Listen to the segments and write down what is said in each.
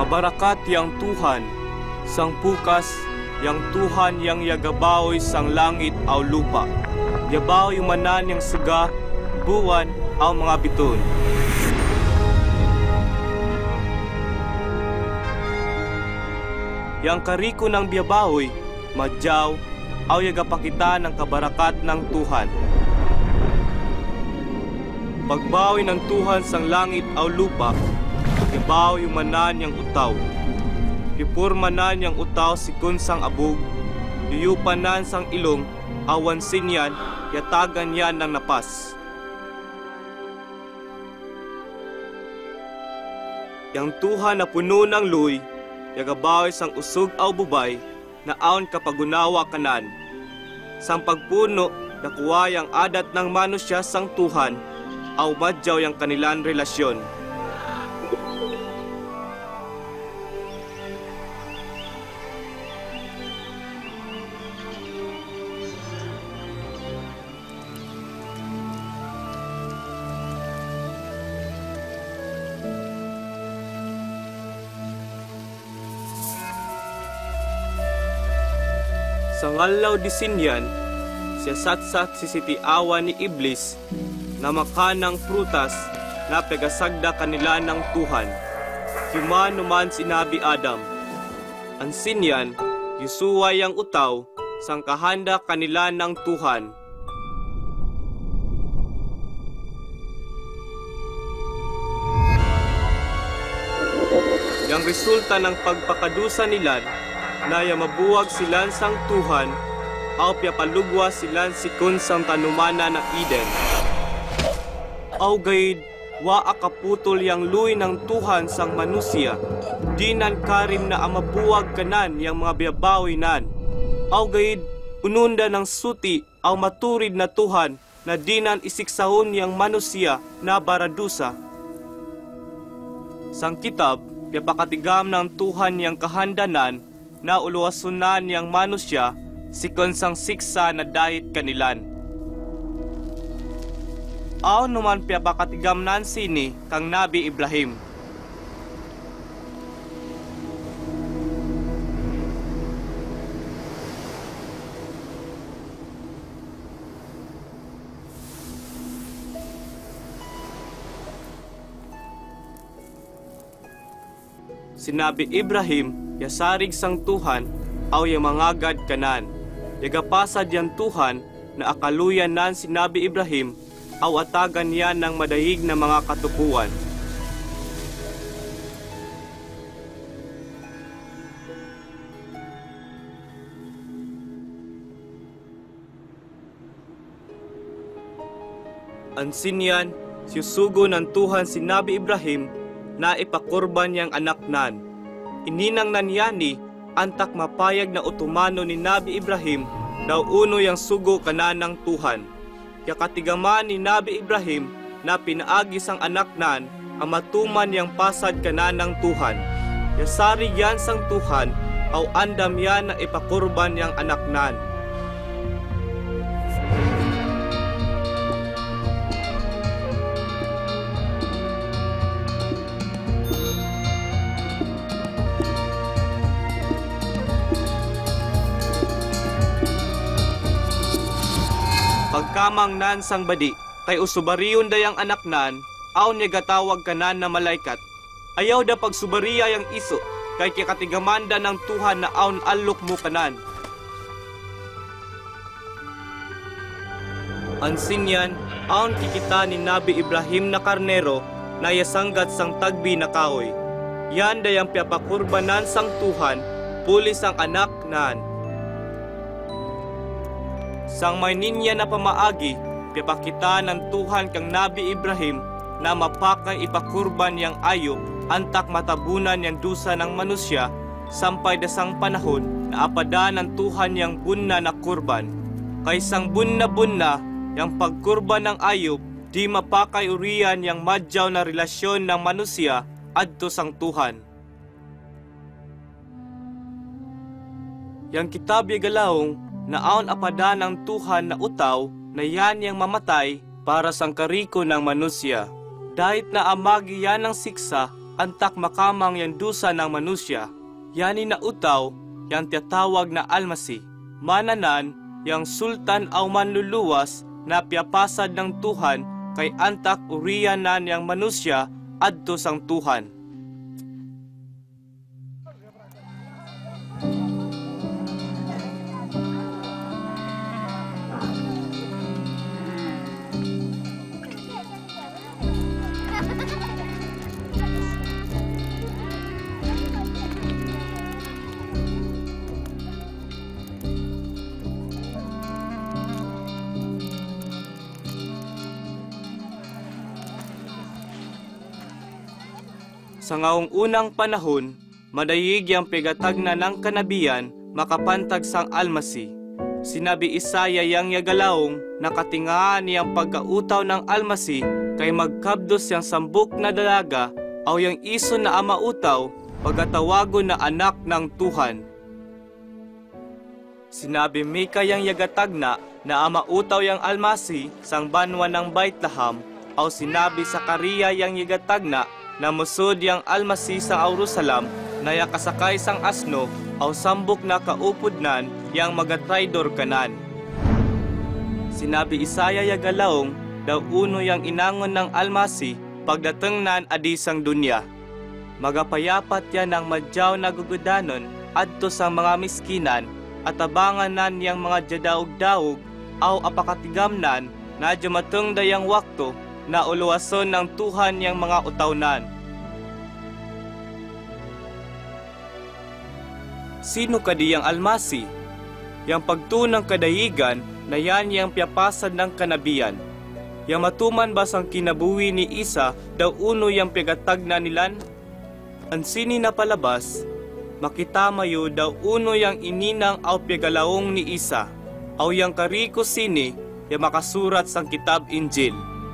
Kabarakat yang Tuhan, sang pukas, yang Tuhan yang yagabaoy sang langit aw lupa. Yabaoy manan yang sega, buwan aw mga biton. Yang kariko ng biyabaoy, madyaw, aw yagapakita ng kabarakat ng Tuhan. Pagbawi ng Tuhan sang langit aw lupa, yabaw yung manan yang utaw. Ipurmanan yang utaw sikun sang abog, yuyupanan sang ilong, awan sinyan, yatagan yan ng napas. Yang Tuhan na puno ng luy, yagabaw sang usog aw bubay, na aon kapagunawa kanan. Sang pagpuno, nakuha yang adat ng manusya sang Tuhan, aw madyaw yang kanilang relasyon. Sa ngalaw di sinyan, siya satsat si siti awa ni Iblis na makanang prutas na pegasagda kanila ng Tuhan. Humano man sinabi Adam. Ang sinyan, yusuway ang utaw, sang kahanda kanila ng Tuhan. Yang resulta ng pagpakadusa nila, na mabuwag silan sang Tuhan, aw piapalugwa silan sikun sang tanumana ng Eden. Aw gayid, wa akaputol yang luy ng Tuhan sang manusia, dinan karim na amabuwag kanan yang mga biyabawi nan. Aw gayid, ununda ng suti, aw maturid na Tuhan, na dinan isiksahon yang manusia na baradusa. Sang kitab, piapakatigam ng Tuhan yang kahandanan, na uluwasunan yang manusya, sikon sang siksa na dahit kanilan. Aw naman piapakatigam nan sini kang Nabi Ibrahim. Sinabi Ibrahim, yasarig sang Tuhan, aw yamangagad kanan. Yagapasad yan Tuhan, na akaluyan nan sinabi Ibrahim, aw atagan yan ng madahig na mga katupuan. Ansin yan, siyusugo ng Tuhan sinabi Ibrahim, na ipakurban yang anak nan. Ininang nanyani, antak mapayag na utumano ni Nabi Ibrahim, daw uno yang sugo kanan ng Tuhan. Kaya katigaman ni Nabi Ibrahim, na pinaagi sang anak nan, ang matuman yang pasad kanan ng Tuhan. Yasari yan sang Tuhan, aw andam yan na ipakurban yang anak nan. Pagkamang nan sang badi, kay usubariyon dayang anak nan, aw niya gatawag kanan na malaikat. Ayaw da pagsubariya yang iso, kay kikatigamanda ng Tuhan na awn alok mo kanan. Ansin yan, awn kikita ni Nabi Ibrahim na karnero, na yasanggat sang tagbi na kahoy. Yan dayang piapakurbanan sang Tuhan, pulis ang anak nan. Sang may ninya na pamaagi, pipakita ng Tuhan kang Nabi Ibrahim na mapakay ipakurban yang ayop, antak matabunan yang dusa ng manusya, sampay dasang panahon na apada ng Tuhan yang bunna na kurban. Kaysang bunna-bunna, yang pagkurban ng ayop, di mapakay urian yang madyaw na relasyon ng manusya adto sang Tuhan. Yang kitab galawong, na aon apada ng Tuhan na utaw na yan yang mamatay para sang kariko ng manusya. Dahit na amagi yan ng siksa, antak makamang yang dusa ng manusya, yani na utaw, yang tiyatawag na almasi. Mananan, yang sultan aw manluluwas na piyapasad ng Tuhan kay antak uriyanan yang manusya adto sang Tuhan. Sa ngaong unang panahon, madayig yang pegatag na ng kanabiyan makapantag sang almasi. Sinabi Isaya yang yagalaong nakatingaan niyang pagkautaw ng almasi kay magkabdos yang sambuk na dalaga aw yang iso na amautaw pagatawago na anak ng Tuhan. Sinabi Mika yang yagatag na amautaw yang almasi sang banwa ng Bethlehem aw sinabi Sakariya yang yagatag na musod yang almasi sa Jerusalem na yakasakay sang asno aw sambok na kaupudnan yang magatraidor kanan. Sinabi Isaya yagalaong daw uno yang inangon ng almasi pagdateng nan adi sang dunya. Magapayapat yan ng madyaw na gugudanon adto sa mga miskinan at abangan nan yang mga jadaog-daog aw apakatigamnan na jumateng dayang wakto na uluwason ng Tuhan yang mga utawnan. Sino kadiyang almasi? Yang pagtunang kadayigan na yan yang piyapasad ng kanabiyan. Yang matuman ba sang kinabuhi ni Isa daw uno yang pigatag na nilan? Ang sini na palabas, makitamayo daw uno yang ininang aw pigalaong ni Isa, aw yang kariko sini yang makasurat sang kitab Injil.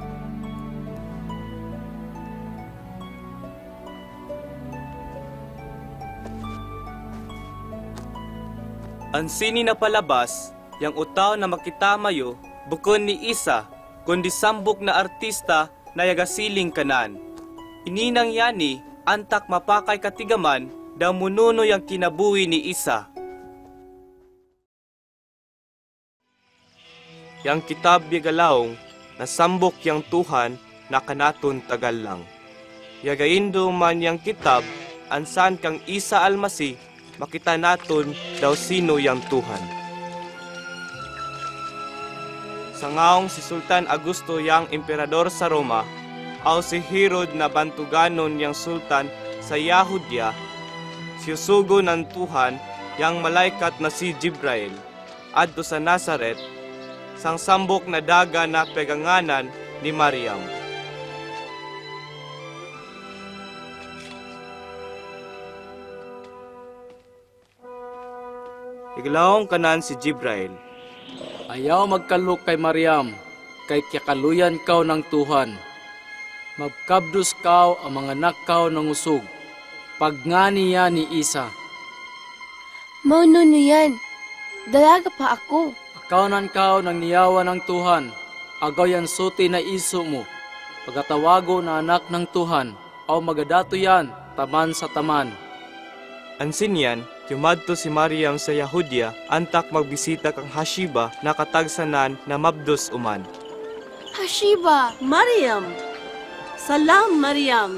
Ang sini na palabas, yang utaw na makitamayo, bukon ni Isa, kundi sambok na artista na yagasiling kanan. Ininang yani, antak mapakay katigaman, daw mununo yang kinabuhi ni Isa. Yang kitab bigalaong, na sambok yang Tuhan na kanaton tagal lang. Yagaindo man yang kitab, ansan kang Isa almasi, makita naton daw sino yang Tuhan. Sa ngaong si Sultan Augusto yang emperador sa Roma, aw si Herod na bantuganon yang sultan sa Yahudia, siyusugo ng Tuhan yang malaikat na si Jibrail, adto sa Nazaret, sang sambok na daga na peganganan ni Mariam. Iglaong kanan si Jibrail. Ayaw magkalok kay Mariam, kay kakaluyan kaw ng Tuhan. Magkabdos kaw ang mga nakaw ng usog. Pagngani niya ni Isa. Mauno yan, dalaga pa ako. Akaunan kaw ng niyawa ng Tuhan. Agaw yan suti na iso mo. Pagkatawago na anak ng Tuhan, aw magadato yan, taman sa taman. Ansin yan, yumadto si Mariam sa Yahudia, antak magbisita kang Hashiba na katagsanan na mabdos uman. Hashiba! Mariam! Salam, Mariam!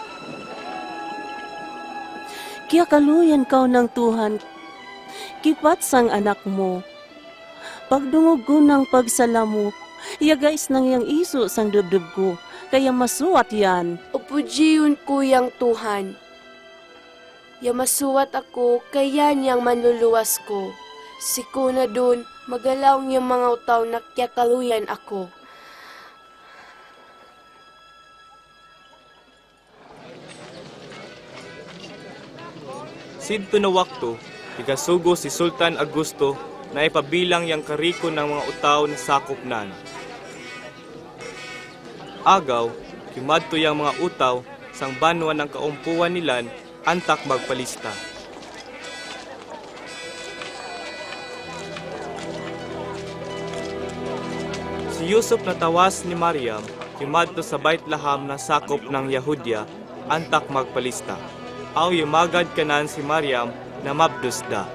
Kaya kaluyan kaw ng Tuhan, kipat sang anak mo. Pagdungog ko ng pagsalamu, guys nang yang iso sang dubdub ko, kaya masuwat yan. Upujiyon ko yang Tuhan. Masuwat ako, kaya niyang manluluwas ko. Siko na dun, magalaw niyang mga utaw na kyakaluyan ako. Sidto na wakto, igasugo si Sultan Augusto na ipabilang yang kariko ng mga utaw na sakopnan. Agaw, kimadto yang mga utaw sang banwa ng kaumpuan nilan antak magpalista. Si Yusuf na tawas ni Mariam, kimadto sa Bethlehem na sakop ng Yahudia, antak magpalista. Aw yumagad kanan si Mariam na mabdusda.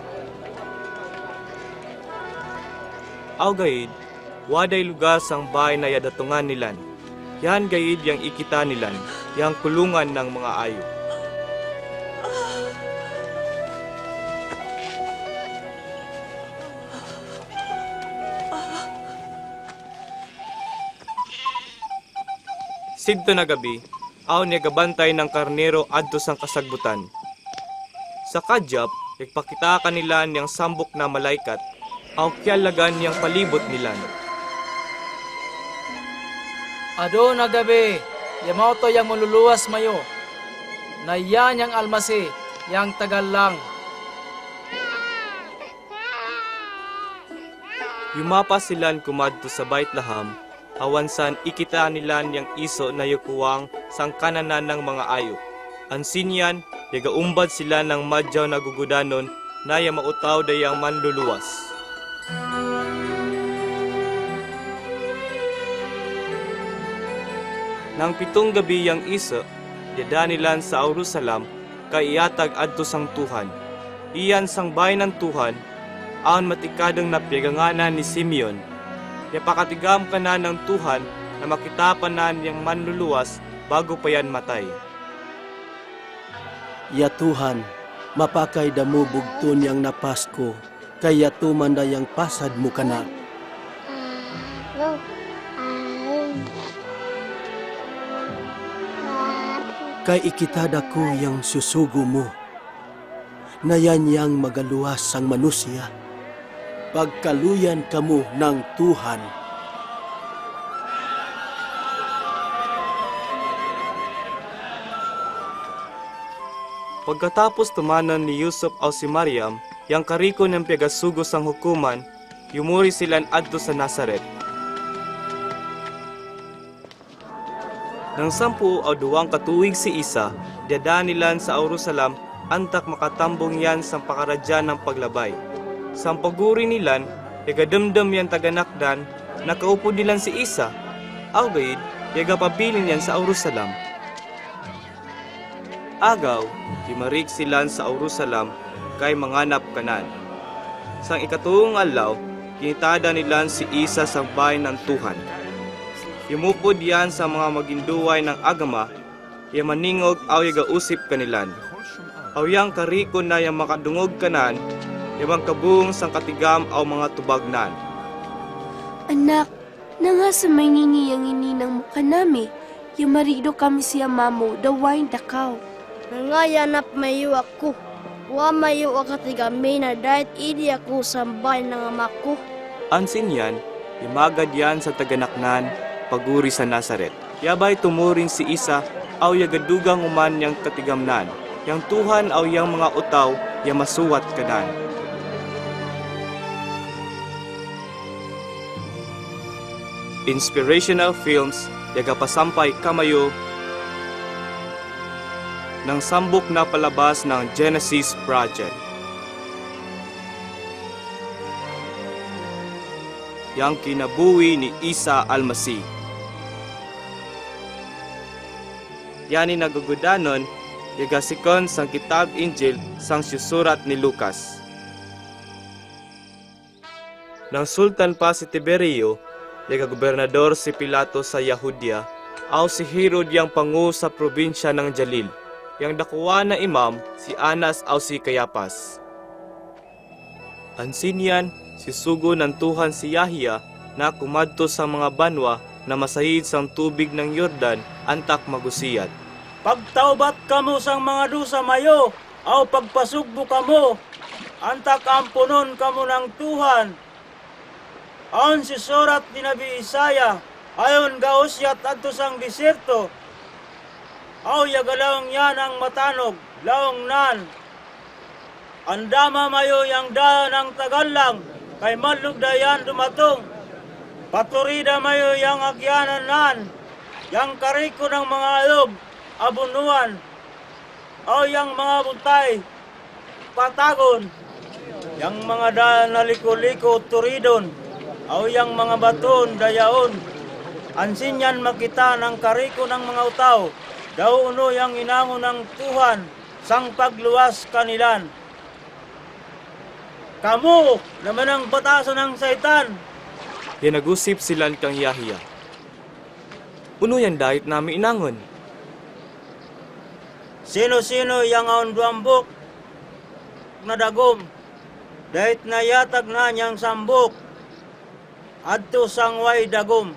Aw gayid, waday lugar sang bahay na yadatungan nilan. Yan gayid yang ikita nilan, yang kulungan ng mga ayo. Sigto na gabi, aw niya gabantay ng karnero adto sang kasagbutan. Sa kadyap, ipakita kanila niyang sambok na malaikat, aw kyalagan niyang palibot nilan. Ado na gabi, yamaw to yang maluluwas mayo. Na yan yang almasi, yang tagal lang. Yumapas silan kumadto sa Baitlaham, awansan ikita nila niyang iso na yukuwang sang kananan ng mga ayo. Ansinyan, yagaumbad sila ng madyaw na gugudanon na mautaw dayang manluluwas. Nang 7 gabi yang iso, yada nilan sa Jerusalem, kay iatag adto sang Tuhan. Iyan sang bayan ng Tuhan, aon matikadong napiganganan ni Simeon. Yapakatigam ka na ng Tuhan na makitapan na niyang manluluwas bago pa yan matay. Ya Tuhan, mapakay damo bugton yang napasko, kaya tumanda yang pasad mo kana. Kay ikitada ko yang susugo mo, na yan yang magaluwas sang manusia, pagkaluyan kamo ng Tuhan. Pagkatapos tumanan ni Yusuf o si Mariam, yang kariko ng pagasugo sang hukuman, yumuri silan adto sa Nazaret. Nang 10 o 2 katuig si Isa, diyada nilan sa Jerusalem, antak makatambong yan sa pakaradyan ng paglabay. Sa paguri nilan, yagadamdam yan taganakdan, nakaupo nilan si Isa. Awgayid, yagapabilin yan sa Jerusalem. Agaw, timarik silan sa Jerusalem, kay manganap kanan. Sang ikatuong alaw, kinitada nilan si Isa sa bahay ng Tuhan. Yumupod yan sa mga maginduway ng agama, yung maningog aw yagausip kanilan. Aw yang kariko na yung makadungog kanan, yung kabuong sang katigam aw mga tubagnan. Anak, na nga sa may niniyang ininang mukha nami, yung marido kami siya mamo, dawain dakaw. Nangayanap mayo ako, wa mayo akatigami na dahit idi ako sambay ng amaku. Ansin yan, imagad yan sa taganaknan, paguri sa Nazaret. Yabay tumuring si Isa, aw yagadugang uman yang katigamnan. Yang Tuhan aw yang mga utaw, yang masuwat kanan. Inspirational films, yagapasampay kamayo ng sambok na palabas ng Genesis Project. Yang kinabuhi ni Isa Almasi. Yani nagugudanon, yagasikon sang kitab Injil sang susurat ni Lucas. Nang sultan pa si Tiberio, yaga-gobernador si Pilato sa Yahudia, aw si Herod yang pangu sa probinsya ng Jalil, yang dakuwa na imam si Anas aw si Cayapas. Ansinyan, si sugo ng Tuhan si Yahya na kumadto sa mga banwa na masahid sang tubig ng Yordan antak magusiyat. Pagtaubat kamo sang mga dusa mayo, aw pagpasugbo kamo, antak ampunon kamo ng Tuhan. Ayon si surat ni Nabi Isaya, ayon gausyat adto sang desierto, aw yagalawang yan ang matanog, lawang nan. Andama mayo yang daan ang tagallang, kay malug dayan dumatong. Paturida mayo yang agyanan nan, yang kariko ng mga alog, abunuan, o yang mga buntay, patagon, yang mga daan na liko-liko turidon, o yang mga baton dayaon. Ansin yan makita ng kariko ng mga utaw, daw uno yang inangon ng Tuhan sang pagluwas kanilan. Kamu naman ang bataso ng Satan. Yanagusip silan kang Yahiya. Uno yan dahit nami inangon. Sino-sino yang aon duambok na dagom, dahit nayatag na niyang sambok, adto sang way dagom.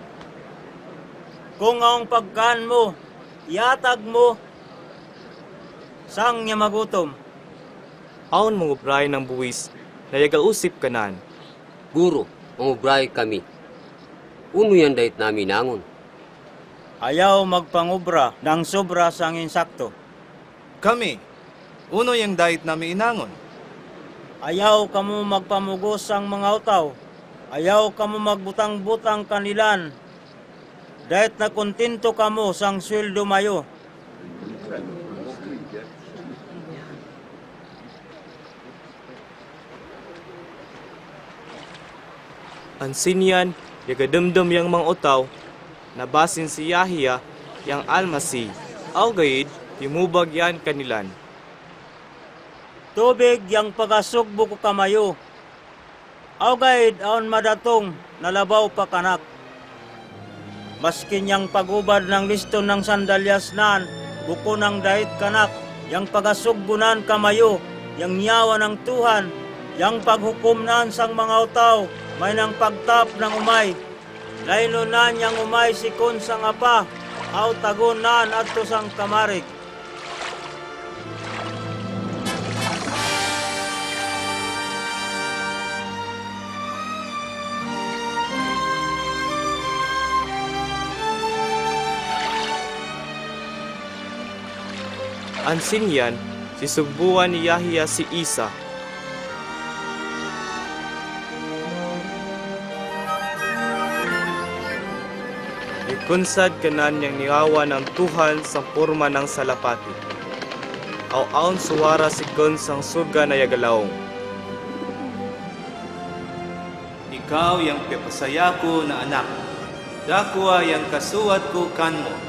Kung aong pagkaan mo, yatag mo, sang niya magutom. Aon mga ubray ng buwis, nayagal-usip kanan. Guro, mangubray kami. Uno yan dahit namin nangon. Ayaw magpangubra ng sobra sang insakto. Kami, uno yung dahit nami inangon. Ayaw kamo magpamugos sang mga utaw. Ayaw kamo magbutang-butang kanilan. Dahit nakontinto kamo sang sweldo mayo. Ansinyan, yagadamdam yang mga utaw, nabasin si Yahiya, yang almasi, aw gayid, timubag yan kanilan. Tubig yang pagasugbo ko kamayo. Aw gayid aon madatong nalabaw pa kanak. Maskin yang pagubad ng listo ng sandalyas nan, buko ng dahit kanak, yang pagasugbunan kamayo, yang niyawa ng Tuhan, yang paghukom nan sang mga utaw, may nang pagtap ng umay. Laylo nan yang umay sikon sang apa, aw tagon nan adto sang kamarig. Ansinyan, sisugbuan ni Yahiya si Isa. Ikunsad kanan niyang niawa ng Tuhan sa porma ng salapati. Aw-aon suwara si Kun sang suga na yagalaong. Ikaw yung pepasaya ko na anak. Dakwa yung kasuwat ko kanmo.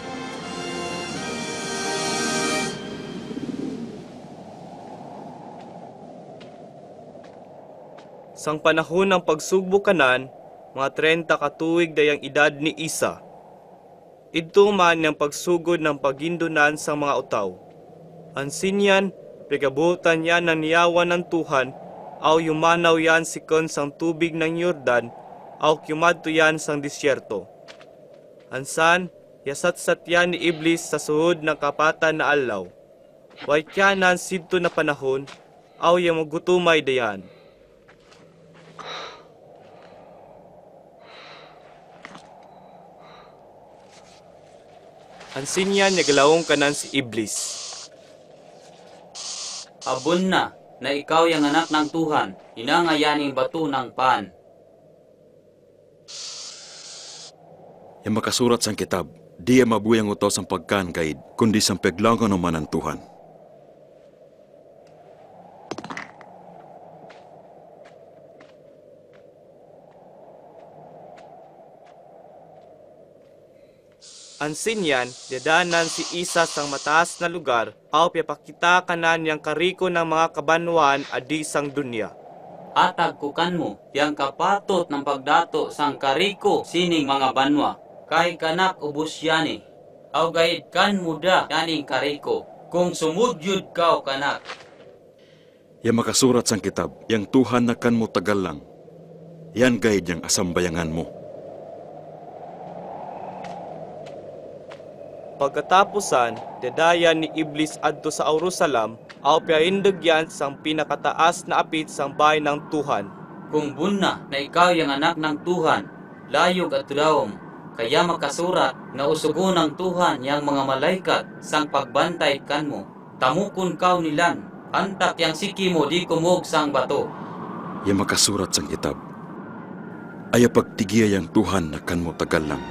Sang panahon ng pagsugbo kanan, mga 30 katuig dayang edad ni Isa. Ito man ang pagsugod ng pagindunan sa mga utaw. Ansinyan, pigabutan yan ng niyawan ng Tuhan, aw yumanaw yan sikon sang tubig ng Yordan, aw kumadto yan sang disyerto. Ansan, yasat-sat yan ni Iblis sa suhod ng kapatan na alaw. Way kyanan sidto na panahon, aw yung magutumay dayan. Ansinyan nagalawong kanan si Iblis. Abun na ikaw yung anak ng Tuhan, inangayaning bato ng pan. Yang makasurat sang kitab, di mabuyang utos ang pagkan kaid, kundi sang peglangon naman ang Tuhan. Ansinyan, dadanan si Isa sang mataas na lugar, aw piyapakita kanan yang kariko ng mga kabanwan adi sang dunya. Atag kukan mo, yang kapatot ng pagdato sang kariko sining mga banwa. Kay kanak ubos yani, aw gayid kan muda yaning kariko, kung sumudyod kaw kanak. Yang makasurat sang kitab, yang Tuhan na kan mo tagal lang, yan gaid yang asambayangan mo. Pagkatapusan, dadayan ni Iblis adto sa Jerusalem, aw piyaindag yan sang pinakataas na apit sang bahay ng Tuhan. Kung bunna na ikaw yung anak ng Tuhan, layog at tulawom, kaya makasurat na usugon ng Tuhan yang mga malaikat sang pagbantay kan mo. Tamukon kaw nilan, antak yang siki mo di kumog sang bato. Yang makasurat sang kitab, ay pagtigiya yang Tuhan na kan mo tagal lang.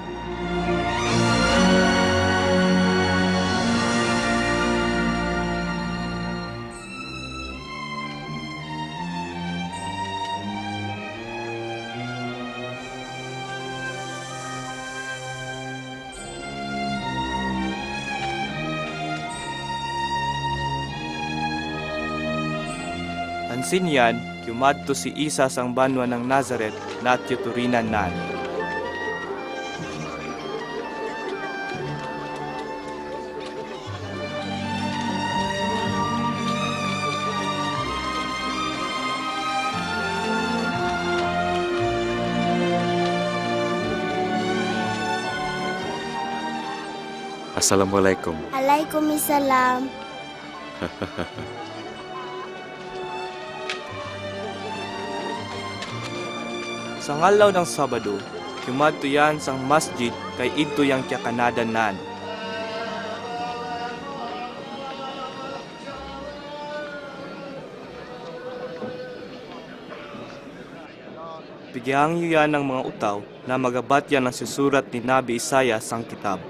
Ansin yan, kumadto si Isa sang banwa ng Nazaret na tiyuturinan nan. Assalamualaikum. Alaikumissalam. Sa ngalaw ng Sabado, kumadto yan sang masjid kay idto yang kyakanadan nan. Bigyan niyo yan ng mga utaw na magabat yan ang susurat ni Nabi Isaya sang kitab.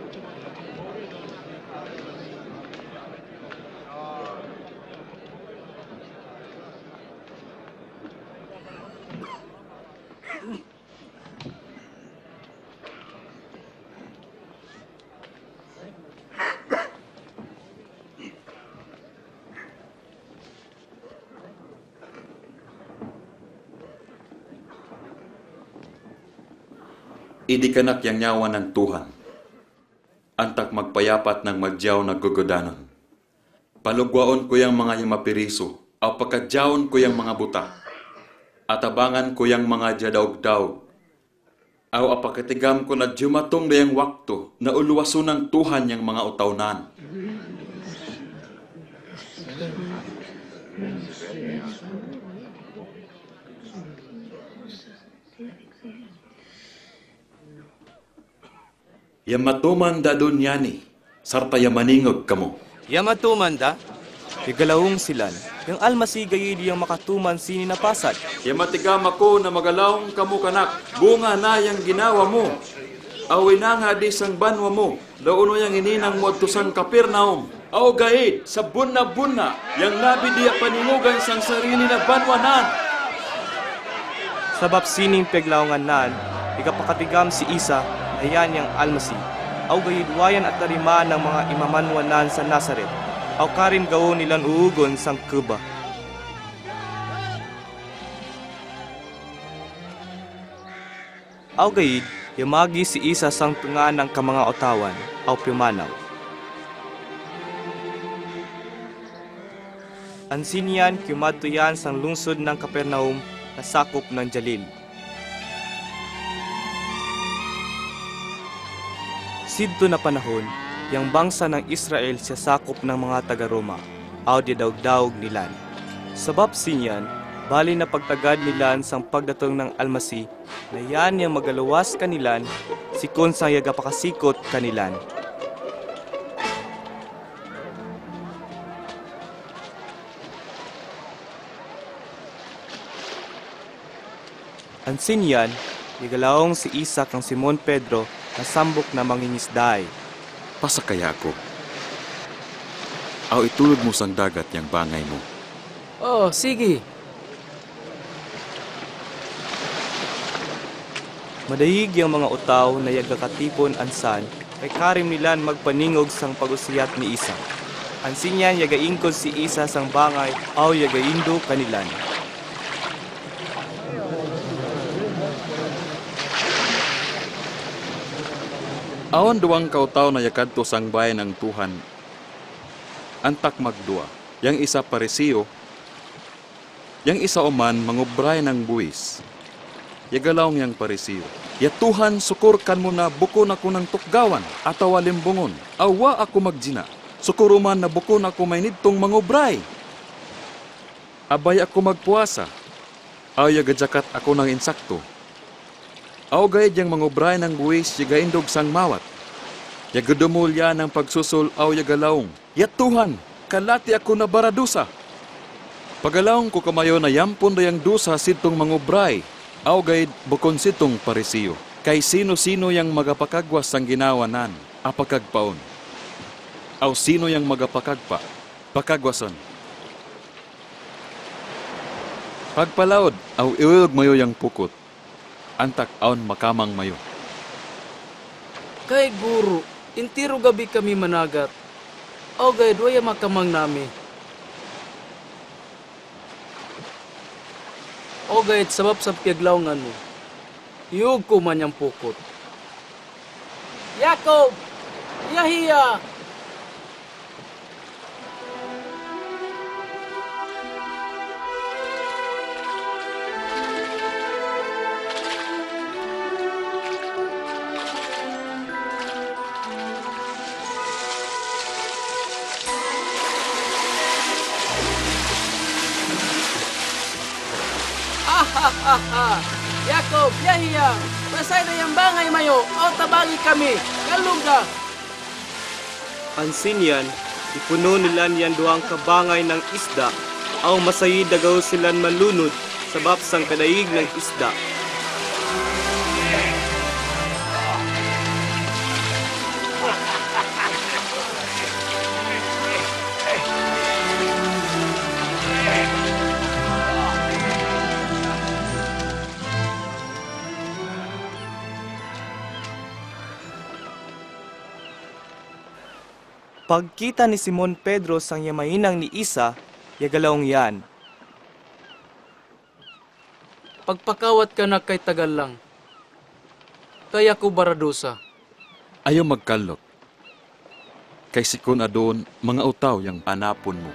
Idikanak yang nyawa ng Tuhan. Antak magpayapat ng madyaw na gugudanon. Palugwaon ko yang mga mapiriso, aw pagkadyaon ko yang mga buta. Atabangan ko yang mga jadaog-daog. Aw apakatigam ko na jumatong na yang wakto na uluwaso ng Tuhan yang mga utawnan. Yamatuman da dunyani, sarta yamaningog kamo. Yamatuman da? Igalawong silan, yung almasigay yung makatuman sini napasad. Yamatigam ako na magalawong kamo kanak, bunga na yang ginawa mo. Awin na nga di sang banwa mo, launo yang ininang mo to sang Kapernaum. Aw gahit, sa bunna-bunna, yang nabi diya paningugan sang sarili na banwanan. Sabab sining peglawangan nan, ikapakatigam si Isa, ayan yang almasi, aw gayidwayan at tarima ng mga imamanwanan sa Nazaret, aw karin gawon nilang uugon sang Kuba. Aw gayid, yamagi si Isa sang tunga ng kamanga otawan, aw pimanaw. Ansin yan, kumadto yan sang lungsod ng Kapernaum na sakop ng Jalil. Sidto na panahon, yang bangsa ng Israel siya sakop ng mga taga-Roma, aw di daog-daog nilan. Sabab sinyan, bali na pagtagad nilan sang pagdatong ng almasi, na yan yung magaluwas kanilan, sikon sang yagapakasikot kanilan. Ansin yan, igalawong si Isa kang Simon Pedro, nasambok na mangingisday. Pasakaya ako. Aw itulog mo sang dagat yang bangay mo. Oh, sige. Madayig yung mga utaw na yagakatipon ansan, kay karim nilan magpaningog sang pagusiyat ni Isa. Ansin yan yagaingkod si Isa sang bangay, aw yagaindo kanilan. Awan duwang kautaw na yakadto sang bayan ng Tuhan. Antak magdua. Yang isa Pariseo, yang isa oman mangubray ng buwis. Yagalawng yang Pariseo. Ya Tuhan, sukurkan mo na bukon ako ng tukgawan at awalimbungon. Awa ako magjina. Sukuruman na bukon ako may nidtong mangubray. Abay ako magpuasa. Aw yagajakat ako ng insakto. Aw gayad yang mangubray ng buwis, yagaindog sang mawat. Yagadumulya ng pagsusul, aw yagalawong. Ya Tuhan, kalati ako na baradusa. Pagalawong ko kamayo na yampon da yang dusa sitong mangubray. Aw gayad bukon sitong Pariseo. Kay sino-sino yang magapakagwas sang ginawanan, apakagpaon. Aw sino yang magapakagpa, pakagwason. Pagpalaod, aw iwilog mayo yang pukot. Antak aon makamang mayo. Kay guru, intiro gabi kami managat. O gay, doya makamang nami. O gayet sabab sa piyaglawngan mo. Iyog ko man yung pukot. Yakob! Yahiya! Yakob, Yahiya, masay na yung bangay mayo, o tabagi kami, kalungga. Ansin yan, ipuno nila niyan duang kabangay ng isda, aw masayi dagaw silan malunod sa bapsang kadaig ng isda. Pagkita ni Simon Pedro sang yamahinang ni Isa, yagalawng yan. Pagpakawat ka na kay tagal lang. Kaya ko baradusa. Ayaw magkalot. Kay sikon adon, mga utaw yang anapon mo.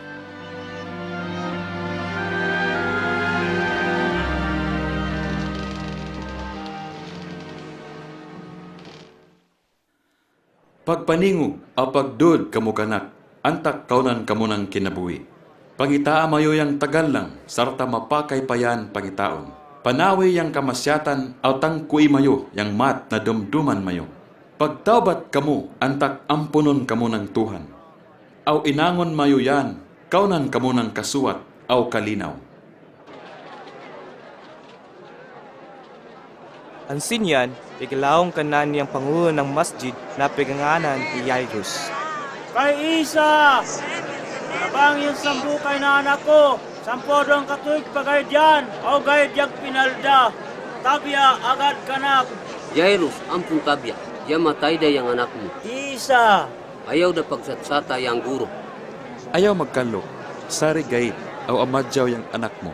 Pagpaningog o pagdud kamo kanak, antak kaunan kamo ng kinabuhi. Pangitaa mayo yang tagal lang, sarta mapakay payan pangitaon. Panawi yang kamasyatan o tangkui mayo yang mat na dumduman mayo. Pagtaubat kamo, antak ampunon kamo ng Tuhan. Aw inangon mayo yan, kaunan kamo ng kasuwat aw kalinaw. Ansin yan, ikalawang kanan niyang pangulo ng masjid na peganganan ni Jairus. Kay Isa! Nabang yung sambukay na anak ko, sampodong katuig pagay diyan, o gayad yung pinalda. Tabya, agad kanak. Jairus, ampun tabya. Ya matay da yang anak mo. Isa! Ayaw da pagsatsata yang guro. Ayaw magkalok, sari gayit aw amadyaw yang anak mo.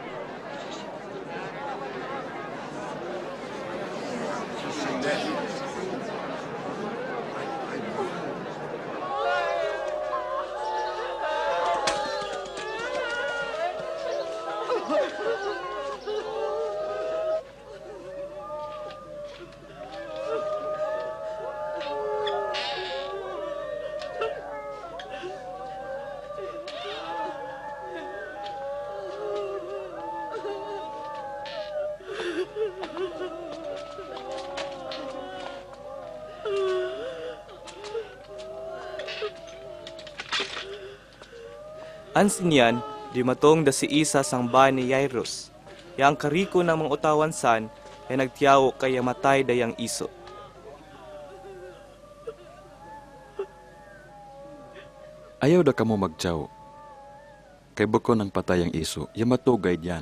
Ansin yan, di matong da si Isa sang bahay ni Jairus. Yang kariko ng mga utawan san, ay nagtiyaw kaya matay dayang iso. Ayaw da kamo magtiyaw. Kay buko ng patayang iso, yamatugay diyan.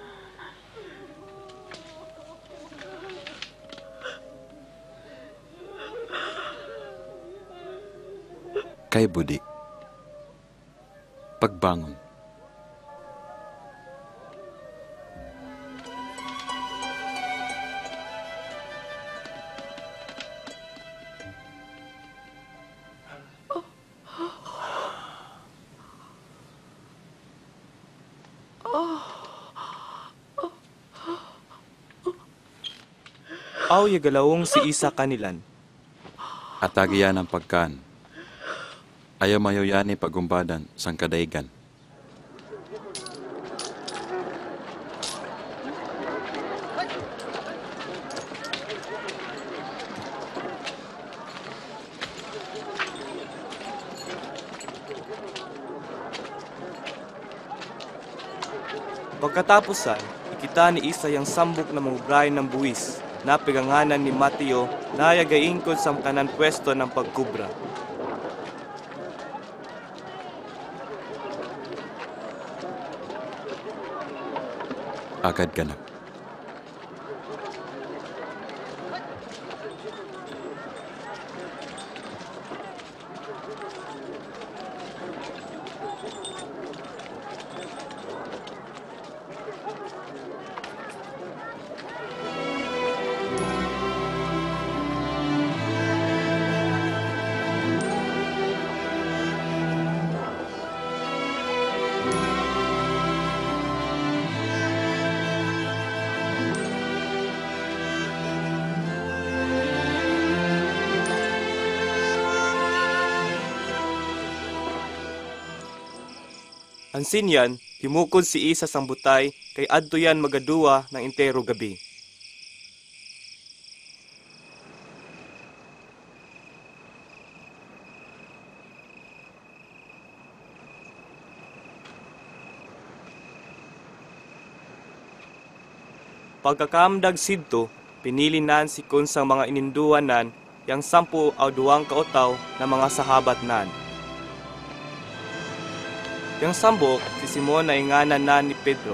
Kay budi. Pagbangon. Aw yagalawong si Isa kanilan. Atagiyan ang pagkaan. Ayaw mayo yani pagumbadan sang kadaigan. Pagkatapusan, ikita ni Isa yung sambok na mangubray ng buwis na peganganan ni Mateo na yagaingkod sa kanan pwesto ng pagkubra. Agad ganap. Hansin yan, himukod si Isa sang butay, kay adto yan magaduwa ng entero gabi. Pagkakamdag sidto, pinili nan si kun sang mga ininduan nan, yang 10 o 2 kautaw na mga sahabat nan. Yang sambok, si Simon na inganan na ni Pedro.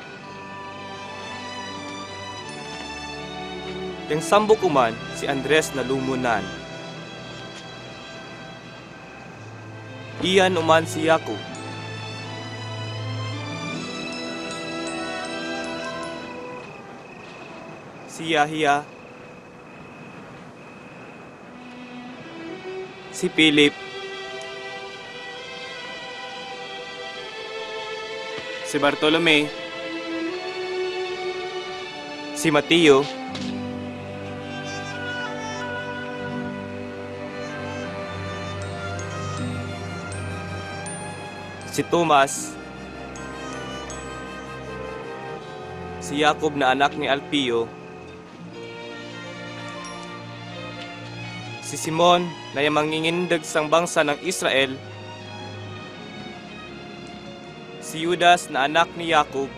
Yang sambok uman, si Andres na lumunan. Iyan uman si Yakob. Si Yahya. Si Philip. Si Bartolome, si Mateo, si Tomas, si Jacob na anak ni Alpio, si Simon na yung mangingindag sang bangsa ng Israel, si Judas na anak ni Jacob,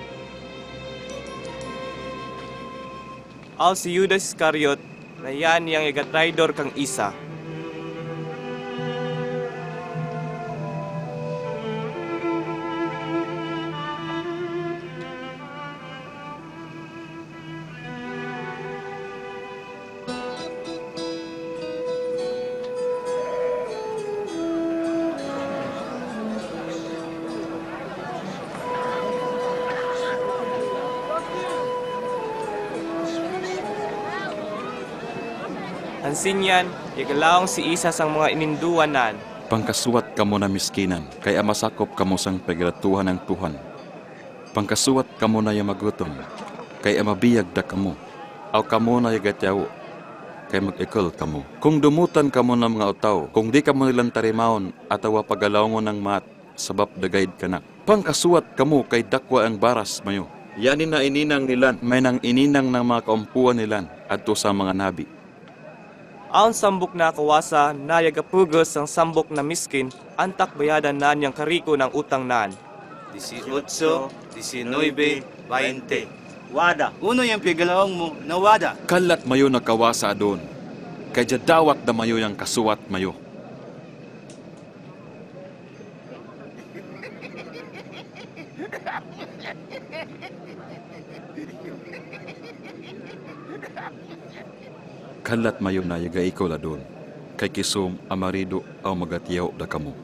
o si Judas Iscariot na yan yung igatraidor kang Isa. Hansin yan, ikalawang si Isa sang mga ininduanan. Pangkasuwat kamo na miskinan, kaya masakop kamo sang pagratuhan ng Tuhan. Pangkasuwat kamo na yung magutom, kaya mabiyag da kamo. Aw kamo na yung gatyaw, kaya mag-ikol kamo. Kung dumutan kamo ng mga utaw, kung di kamo nilang tarimahon, atawa pagalawngon ng mat, sabab dagaid kanak. Pangkasuwat kamo kay dakwa ang baras mayo. Yanin na ininang nilan, may nang ininang ng mga kaumpuan nilan, adto sa mga nabi. Ang sambok na kawasa na yagapugos ang sambok na miskin, antak bayadan na niyang kariko ng utang nan. 18, 19, 20. Wada. Uno yung pigalawang mo na wada. Kalat mayo na kawasa doon, kaya dawat na mayo yung kasuwat mayo. Kalat mayo na yaga ikaw la doon, kay kisum amarido aw magatiyaw da kamo.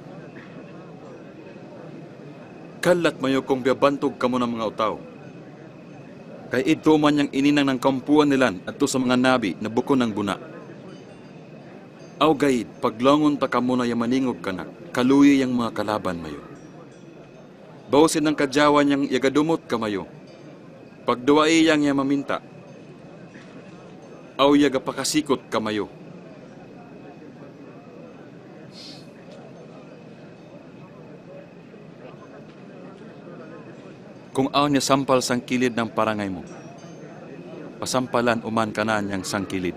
Kalat mayo kung biyabantog kamo ng mga utaw. Kay ito man yung ininang ng kampuan nilan at sa mga nabi na buko ng buna. Aw gayid, paglangon ta kamo na yamaningog kanak, kaluyi yung mga kalaban mayo. Bawsin ng kadyawan yung yagadumot kamayo. Pagduwai yang yamaminta, aw yaga pakasikot kamayo. Kung aw niya sampal sang kilid ng parangay mo, pasampalan uman kanan yang sang kilid.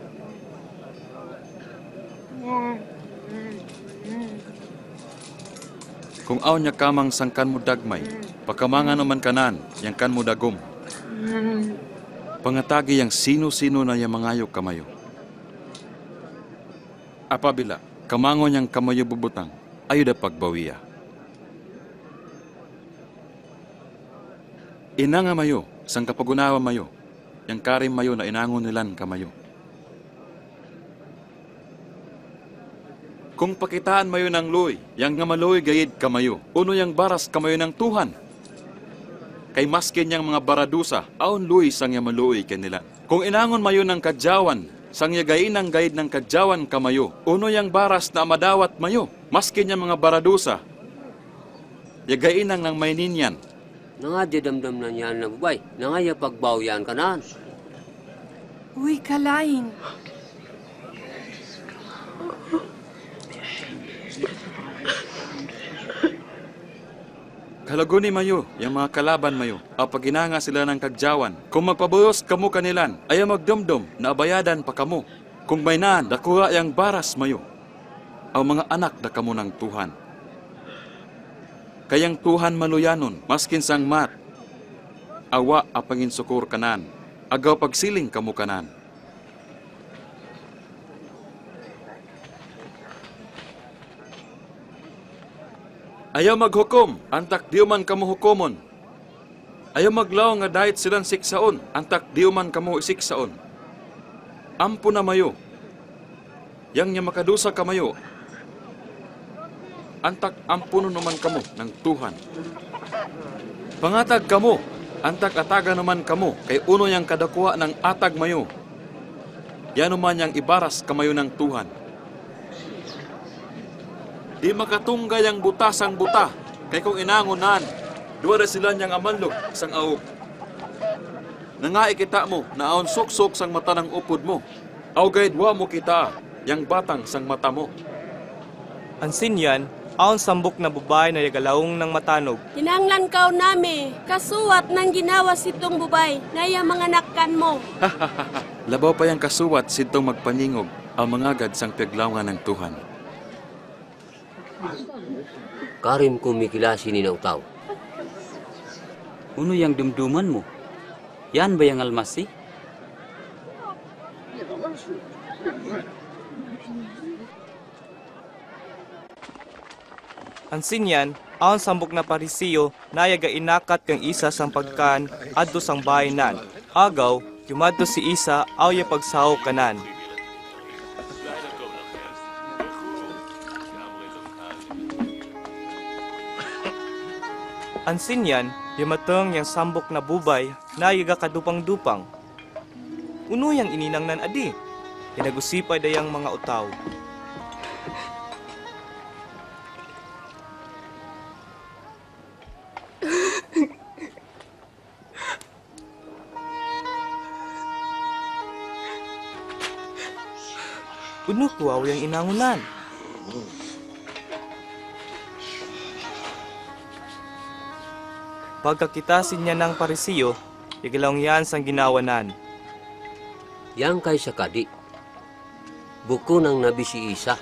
Kung aw niya kamang sang kan mo dagmay, pakamangan uman kanan yang kan mo dagom. Pangatagi yang sino-sino na yung mangayok kamayo. Apabila, kamangon yang kamayo bubutang, ayo da pagbawiya. Inanga mayo, sang kapagunawa mayo, yang karim mayo na inangon nilan kamayo. Kung pakitaan mayo ng luy, yang nga maluy gayid kamayo, uno yang baras kamayo ng Tuhan. Kay maskin yang mga baradusa, aon luy sang yamaluoy kanila. Kung inangon mayo ng kadyawan, sang yagain ang gayid ng kadyawan kamayo, uno yang baras na madawat mayo, maskin yang mga baradusa, yagain ang ng maininyan. Nangadya damdam na niyan na bubay, nangaya pagbawyan ka na. Uy, kalain. Kalaguni mayo, yung mga kalaban mayo, ang paginanga sila ng kagjawan. Kung magpabuyos kamo kanilan, ayaw magdumdum na abayadan pa kamo. Kung may naan, dakuha yang baras mayo. Ang mga anak da kamo ng Tuhan. Kayang Tuhan maluyanon, maskin sang mat. Awa a panginsukur kanan, agaw pagsiling kamo kanan. Ayaw maghukom, antak diyo man kamo hukomon. Ayaw maglaw nga dahit silang siksaon, antak diyo man kamo isiksaon. Ampo na mayo, yang niya makadusa kamayo, antak ampuno naman kamo ng Tuhan. Pangatag kamo, antak ataga naman kamo, kay uno yang kadakuha ng atag mayo. Yan naman yang ibaras kamayo ng Tuhan. Di makatunggay ang butasang buta, kay kung inangunan, duwara sila niyang amanlog sang aog. Nangai kita mo, na aon suksok sang mata ng upod mo. Augay dwa mo kita, yang batang sang mata mo. Ansin yan, aon sambok na bubay na yagalaong ng matanog. Tinanglan kaw nami, kasuwat ng ginawa sitong bubay, na yung mga nakkan mo. Labaw pa yang kasuwat sitong magpaningog, ang mga gad sang piglawngan ng Tuhan. Karim kumikilasi ni Nautaw. Uno yang dumduman mo? Yan ba yung almasi? Ansin yan, aon sambok na parisiyo na yaga inakat kang isa sang pagkan adto sang bahinan. Agaw, yumadto si isa aw ya pagsaw kanan. Ansin yan, yamateng yang sambok na bubay na yaga kadupang-dupang. Uno yang ininang nan adi, inagusipay dayang mga utaw. Uno kuwaw yang inangunan. Pagkakitasin niya ng parisiyo, igilaw yan sang ginawanan. Yang kay sakadi, buko ng nabi si Isa.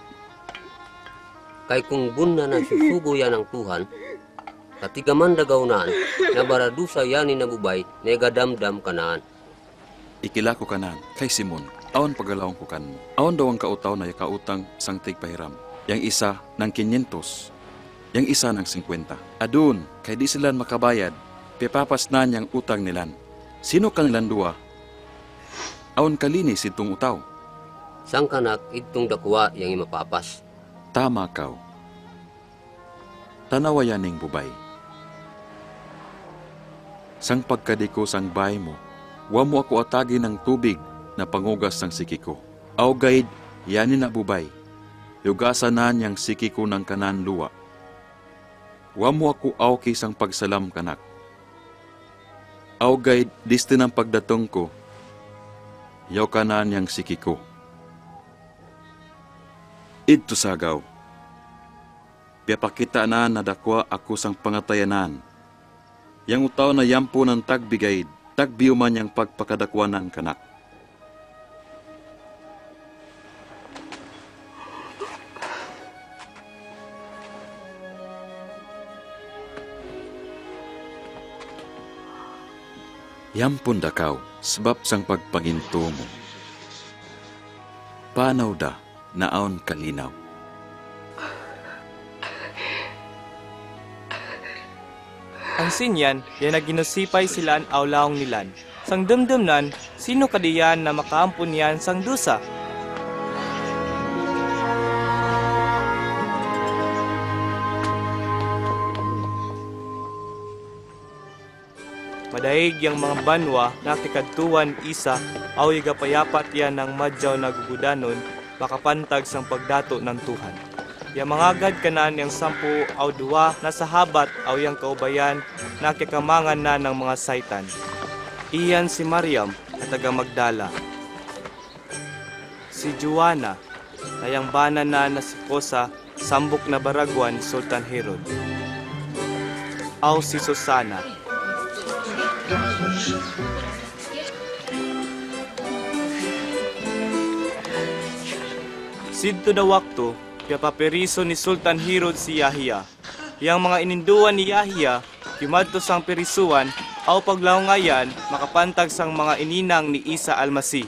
Kay kung bunda na susugo yan ng Tuhan, katigaman dagawnan, na baradusa yan ni nabubay, negadamdam kanaan. Ikilako kanan, kay Simon, awan pagalawang ko kan mo. Awan daw ang kautaw na yakautang sang tigpahiram. Yang isa ng 500. Yang isa ng 50. Adun, kay di sila makabayad, pipapas na niyang utang nilan. Sino kanilang dua? Aon kalinis itong utaw. Sang kanak itong dakwa yang imapapas. Tama kaw. Tanawayan ning bubay. Sang pagkadiko sang bay mo, wa mo ako atagi ng tubig na pangugas ng sikiko. Aw gaid, yanin na bubay. Yugasan na niyang sikiko ng kanan luwa. Wa mo ako awki sang pagsalam kanak. Aw gaid diste ng pagdatong ko. Yaw kanan yang sikiko. Idto sagaw. Piyapakita na nadakwa ako sang pangatayanan. Yang utaw na yampo ng tagbigaid, tagbiyo man yang pagpakadakwanan kanak. Yampon dakaw, sebab sang pagpanginto mo. Panaw da, naon kalinaw. Ang sinyan, yan na ginusipay sila ang awlaong nilan. Sang dumdumnan, sino kadiyan na makaampun yan sang dusa? Madaig yang mga banwa na kikadtuan isa aw igapayapat yan ng madyaw na gugudanon makapantag sang pagdato ng Tuhan. Yang mga agad kanan yang 10 aw 2 na sahabat aw yang kaubayan na kikamangan na ng mga saitan. Iyan si Mariam na taga Magdala. Si Juana na yang bana na si Kosa sambok na baragwan ni Sultan Herod. aw si Susana. Sidto na wakto, papaperiso ni Sultan Herod si Yahya. Yang mga ininduan ni Yahya, kimadto sang perisuan, aw paglaungayan, makapantag sang mga ininang ni Isa Almasi.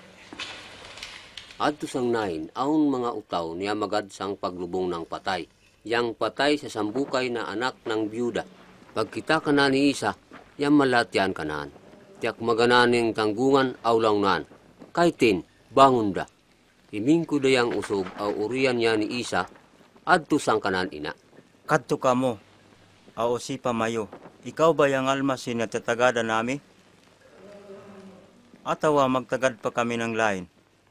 Adto sang nain, aon mga utaw niya magad sang paglubong ng patay. Yang patay sa sambukay na anak ng biyuda. Pagkita ka na ni Isa, yang malatyan kanan. Tiyak magananing tanggungan aw launan. Kaitin, bangon da. Imingko dayang usog aw urian niya ni Isa, adto sang kanan ina. Kadto ka mo, aw si Pamayo. Ikaw ba yung almasin na tatagada nami? Atawa magtagad pa kami ng lain.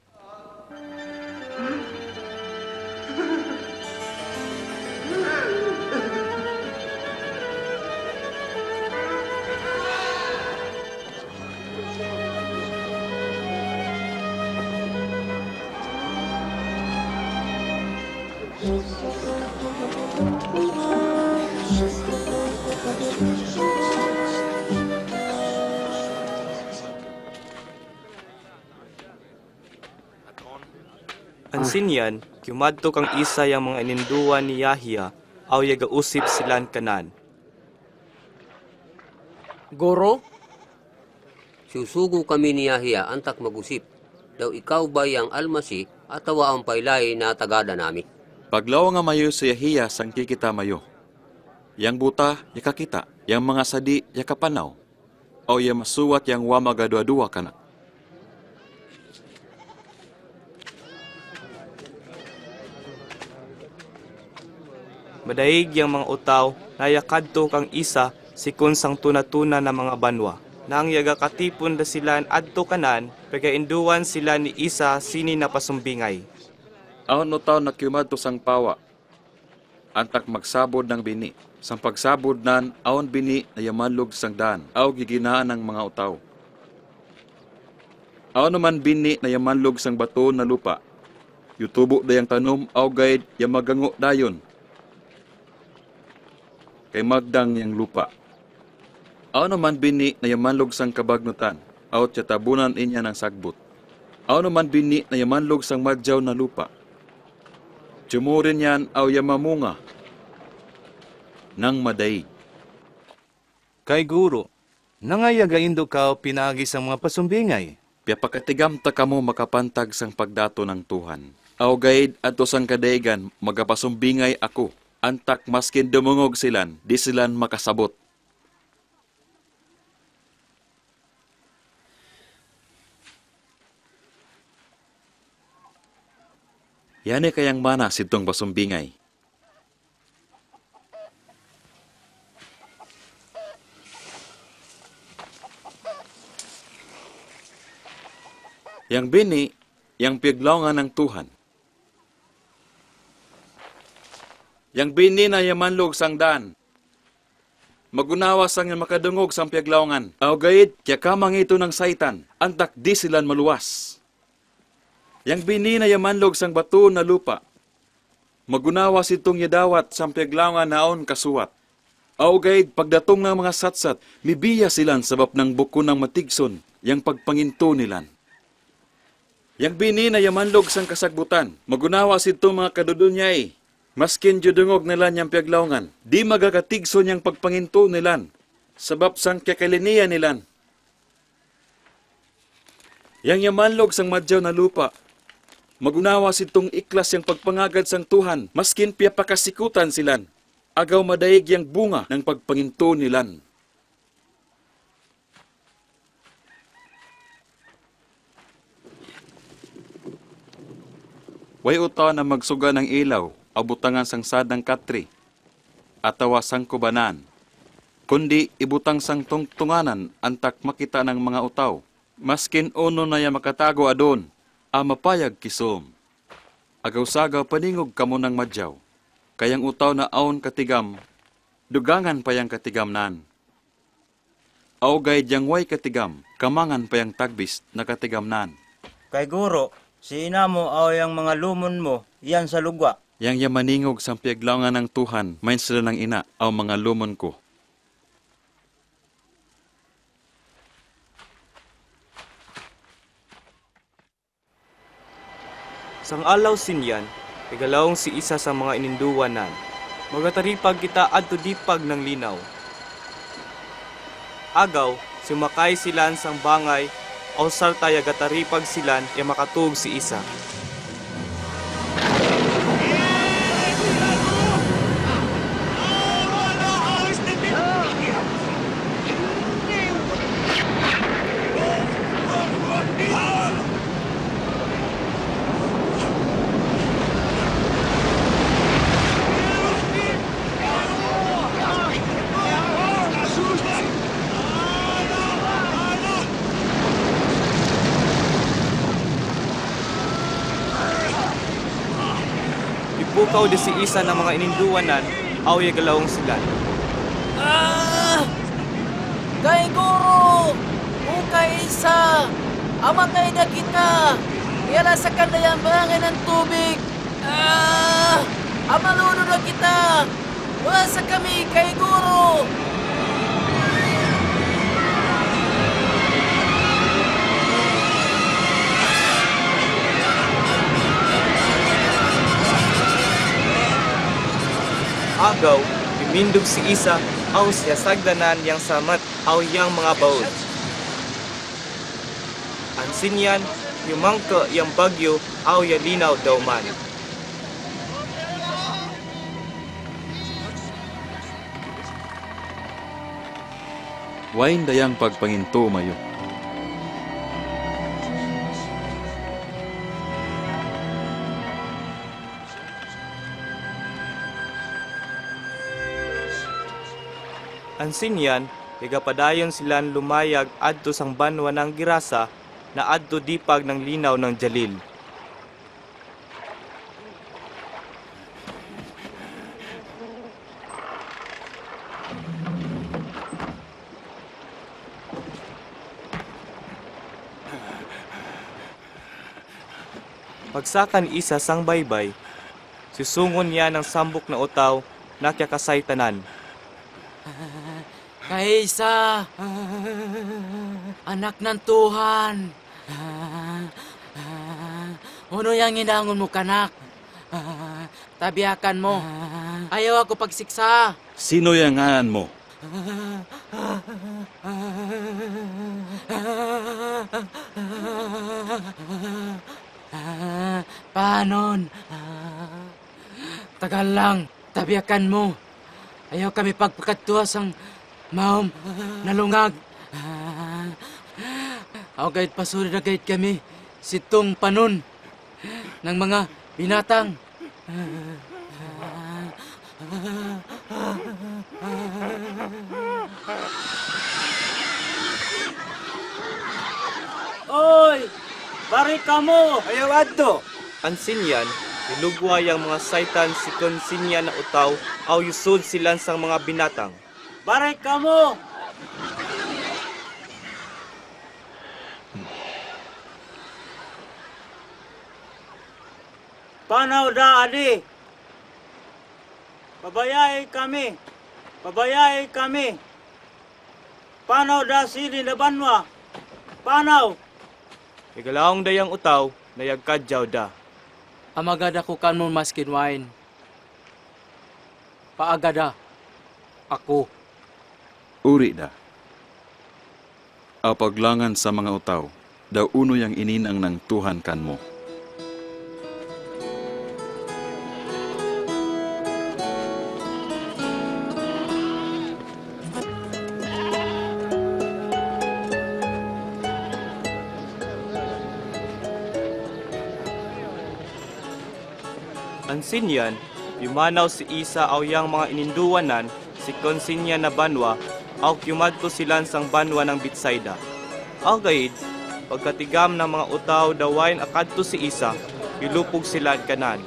Ansin yan, kimadto kang Isa yung mga ininduan ni Yahya, aw yagausip silan kanan. Guro, Susugo kami ni Yahya antak magusip. Daw ikaw ba yang almasi atawa ang paylay na tagada nami? Paglaw nga mayo si Yahya sang kikita mayo. Yang buta, yakakita. Yang mga sadi, yakapanaw. O yang masuwat yang wamagadua-dua kana. Madaig yang mga utaw, nayakadto kang Isa, sikon sang tunatuna na mga banwa. Nang yaga katipon da silan adto kanan, pagainduan sila ni Isa sini na pasumbingay. Aon utaw nakiumadto sang pawa. Antak magsabod ng bini. Sang pagsabod nan, aon bini na yamanlog sang daan, aw giginaan ng mga utaw. Aon naman bini na yamanlog sang bato na lupa. Yutubo dayang tanom, aw gayad yamagango dayon. Kay magdang yang lupa. Aw naman bini na yamanlog sang kabagnutan, aw tiyatabunan inya ng sagbot. Aw naman bini na yamanlog sang madyaw na lupa. Tiyumurin yan aw yamamunga ng maday. Kay guro, nangayagaindo ka pinagi sa mga pasumbingay. Piyapakatigam ta kamo makapantag sang pagdato ng Tuhan. Aw gayad ato sang kadaigan magapasumbingay ako. Antak maskin dumungog silan, di silan makasabot. Yani kayang mana sitong pasumbingay. Yang bini, yang piglawngan ng Tuhan. Yang bini na yamanlog sang daan. Magunawa sang makadungog sang piglawngan. Aw gayit, kya kamang ito ng saitan. Antak di silan maluwas. Yang bini na yamanlog sang bato na lupa. Magunawa sitong yadawat sang piglawngan naon kasuwat. Aw gayit, pagdatong ng mga satsat, mibiya silan sabab ng buko ng matigson, yang pagpanginto nilan. Yang bini na yamanlog sang kasagbutan, magunawa sitong mga kadudunyay, maskin judungog nila niyang piglawngan, di magakatigson niyang pagpanginto nilan, sabab sang kakalinian nilan. Yang yamanlog sang madyaw na lupa, magunawa sitong iklas yang pagpangagad sang Tuhan, maskin piyapakasikutan silan, agaw madaig yang bunga ng pagpanginto nilan. Way utaw na magsuga ng ilaw, abutangan sang sadang katri, atawa sang kubanan, kundi ibutang sang tungtunganan antak makita ng mga utaw, maskin uno na ya makatago adon, mapayag kisom. Agaw-sagaw paningog kamo ng madyaw, kayang utaw na aon katigam, dugangan payang katigamnan. Aw gay diyang way katigam, kamangan payang tagbis na katigamnan. Kay guro, si ina mo aw yang mga lumon mo, iyan sa lugwa. Yang yamaningog sa piglawngan ng Tuhan, main sila ng ina, aw mga lumon ko. Sang alaw sinyan, igalawong si isa sa mga ininduwanan. Magataripag kita adto dipag ng linaw. Agaw, sumakay silan sang bangay, o sartay agataripag silan e makatug si isa. Ipukaw di si isa ng mga ininduwanan, aw yagalawong sila. Kay guro! Ukay isa! Amatay na kita! Yala sa kandayambangan ng tubig! Amaluno na kita! Wasa kami kay guro! Agaw, imindog si isa, aw siya sagdanan yang samat, aw yang mga baod. Ansin yan, yumangka yang bagyo, aw yalinaw daw man. Wain dayang pagpanginto mayo. Ansin yan, igapadayon silan lumayag adto sang banwa ng Girasa na adto dipag ng linaw ng Jalil. Pagsakan isa sang baybay, susungon niya ng sambok na utaw na kyakasay tanan. Kaisa, anak ng Tuhan. Uno yang inangon mo kanak. Tabiakan mo. Ayaw ako pagsiksa. Sino yang ngaan mo? Panon. Tagal lang. Tabiakan mo. Ayaw kami pagpakatuas ang maom nalungag. Aw kahit pasuri na kahit kami sitong panon ng mga binatang. Oy! Bari ka mo! Ayaw adto! Ansin yan, ilugwa yang mga saitan si konsinya na utaw, aw yusod silan sang mga binatang. Bari ka mo! Panaw da adi! Pabayay kami! Pabayay kami! Panaw da sili na banwa! Panaw! Igalawang dayang utaw, nayagkadyaw da. Amagada ko kanmon maskin wine. Paagada. Ako. Uri da. Apaglangan sa mga utaw, daw uno yang ininang ng Tuhan kan mo. Ansin yan, yumanaw si Isa aw yang mga ininduwanan, si konsinya na banwa, aw yumadto silan sang banwa ng Bitsaida. Aw gayid, pagkatigam ng mga utaw dawain akadto si Isa, ilupog sila kanan.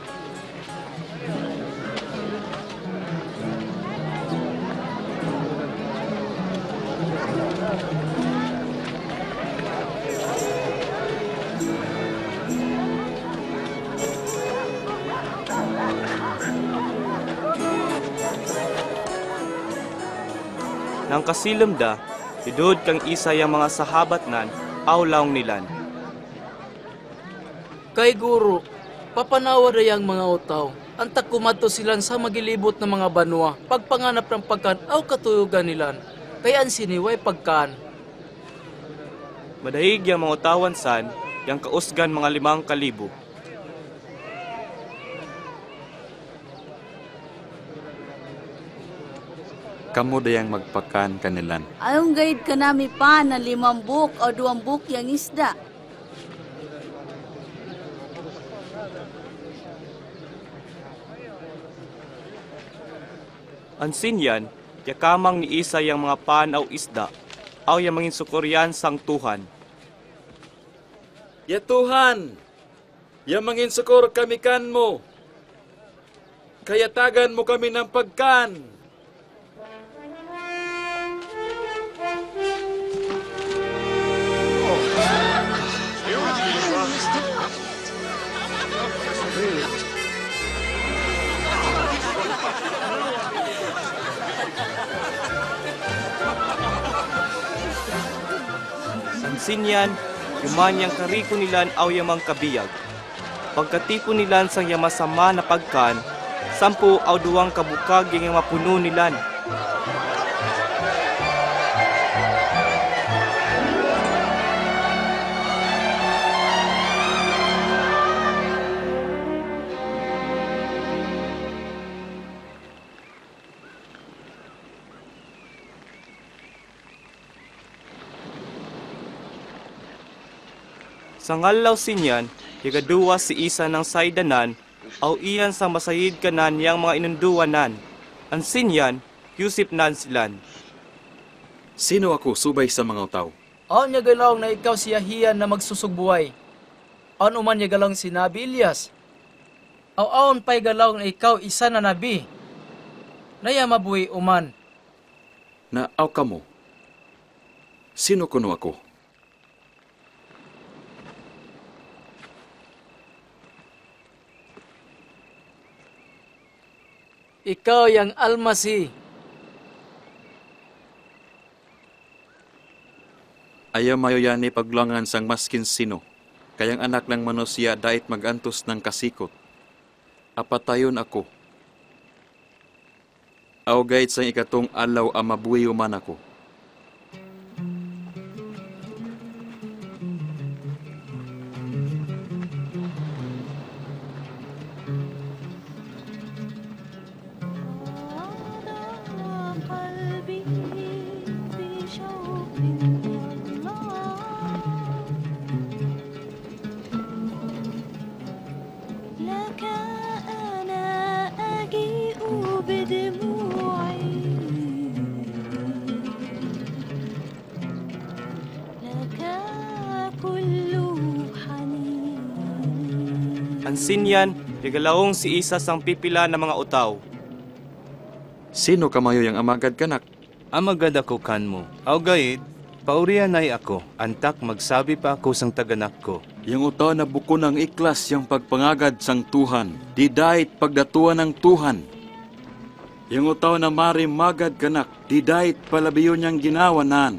Nang kasilom da, idod kang Isa yung mga sahabat nan, aw laong nilan. Kay guro, Papanawa dayang mga utaw. Antak kumadto silan sa magilibot ng mga banwa. Pagpanganap ng pagkan aw katuyugan nilan. Kayaan siniway pagkan. Madahig yang mga utawan san, yang kausgan mga 5,000. Kamo dayang magpakan kanilan. Ayong gayud ka nami pa na 5 buk o 2 buk yang isda. Ansin yan, yakamang ni Isa yang mga paan aw isda, aw yang mangin sukuryan sang Tuhan. Ya Tuhan, ya mangin sukor kami kan mo. Kayatagan mo kami ng pagkan. Ansin yan, yuman yang kariko nilan aw yamang kabiyag. Pagkatipo nilan sang yamasama na pagkan, 10 aw 2 kabukag yang mapuno nilan. Sa ngalaw sinyan, yagaduwa si Isa ng saydanan, aw iyan sa masayid kanan yang mga inunduwanan. Ang sinyan, Yusip nan silan. Sino ako subay sa mga utaw? Aon niya galaw na ikaw si Yahian na magsusugbuhay. Aon uman niya galaw si Nabi Elias. Aon pa'y galaw na ikaw isa na nabi. Naya mabuhi uman. Na aw kamo. Sino kuno ako? Ikaw yang Almasi. Ayaw mayo yani paglangan sang maskin sino. Kayang anak ng manusia dait magantos ng kasikot. Apatayon ako. Aw gayt sang ikatong alaw amabuhi man ako. Ansin yan, yagalawong si Isa sang pipila ng mga utaw. Sino kamayo yang amagad kanak? Amagad ako kanmo. Aw gayid, paurian ay ako. Antak magsabi pa ako sang taganak ko. Yang utaw na buko ng iklas yang pagpangagad sang Tuhan. Di dait pagdatuan ng Tuhan. Yang utaw na mari magad kanak. Di dait palabiyon niyang ginawanan.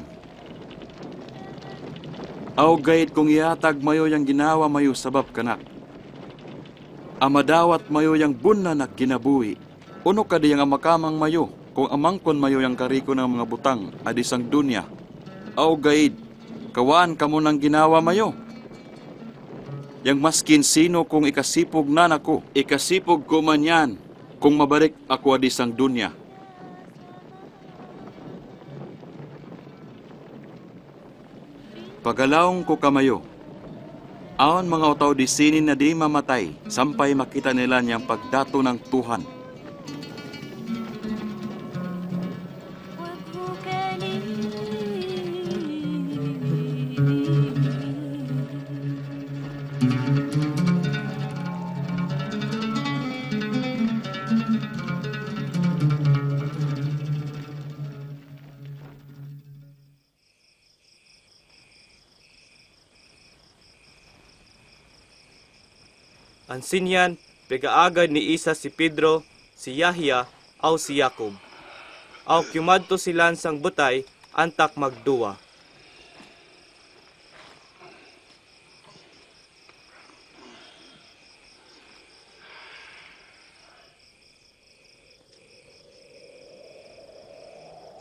Aw gayid kung iatag mayo yang ginawa mayo sabab kanak. Amadawat mayo yang bunna na kinabuhi. Uno kadi yang amakamang mayo, kung amangkon mayo yang kariko ng mga butang, adi sang dunya. Aw gaid, kawaan kamo ng ginawa mayo. Yang maskin sino kung ikasipog na nako, ikasipog ko man yan, kung mabarik ako adi sang dunya. Pagalawong ko kamayo, aon mga utaw di sinin na di mamatay, sampay makita nila niyang pagdato ng Tuhan. Ansin yan, pegaagad ni Isa si Pedro, si Yahya, aw si Jacob. Aw kimadto silan sang butay, antak magduwa.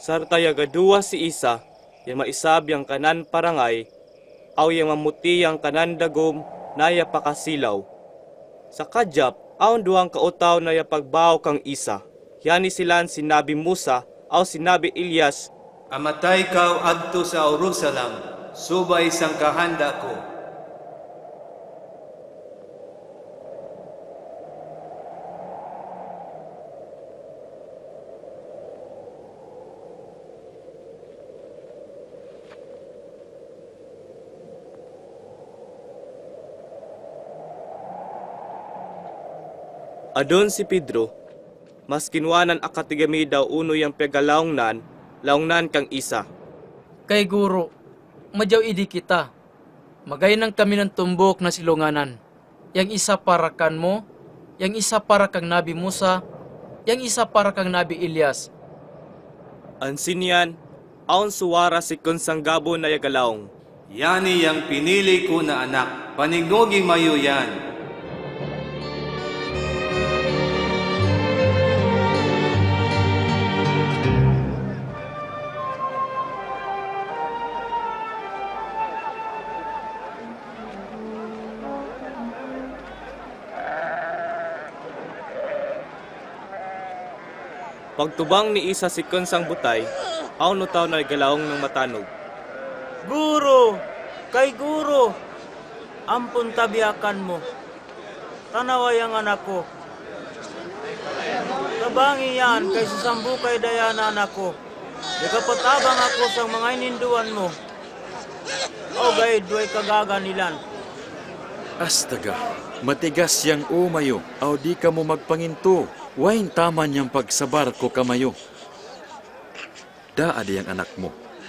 Sarta yagaduwa si isa, yang maisab yang kanan parangay, aw yang mamuti yang kanan dagom na yapakasilaw. Sa kadyap, aw duwang kautaw na yapagbaw kang isa. Yani silan sinabi Musa, aw sinabi Ilyas, Amatay kaw adto sa Jerusalem, subay sang kahanda ko. Adon si Pedro, mas kinwanan akatigami daw uno yang pagalaongnan, laongnan kang isa. Kay guro, madyaw idi kita. Magaynan kami ng tumbok na silunganan. Yang isa para kan mo, yang isa para kang Nabi Musa, yang isa para kang Nabi Ilyas. Ansin yan, aon suwara si konsanggabo na yagalaong. Yani yang pinili ko na anak, panigugi mayo yan. Pagtubang ni isa si konsang butay, aon no taw na galaong ng matanog. Guro! Kay guro! Ampun tabiakan mo. Tanaway ang anak ko. Tabangi yan kay sasambukay daya na anak ko. Nakapatabang ako sa mga ininduan mo. O gay, duway kagaga nilan. Astaga, matigas yang umayo, aw di ka mo magpanginto. Wain taman niyang pagsabar ko kamayo. Daad yang anak mo.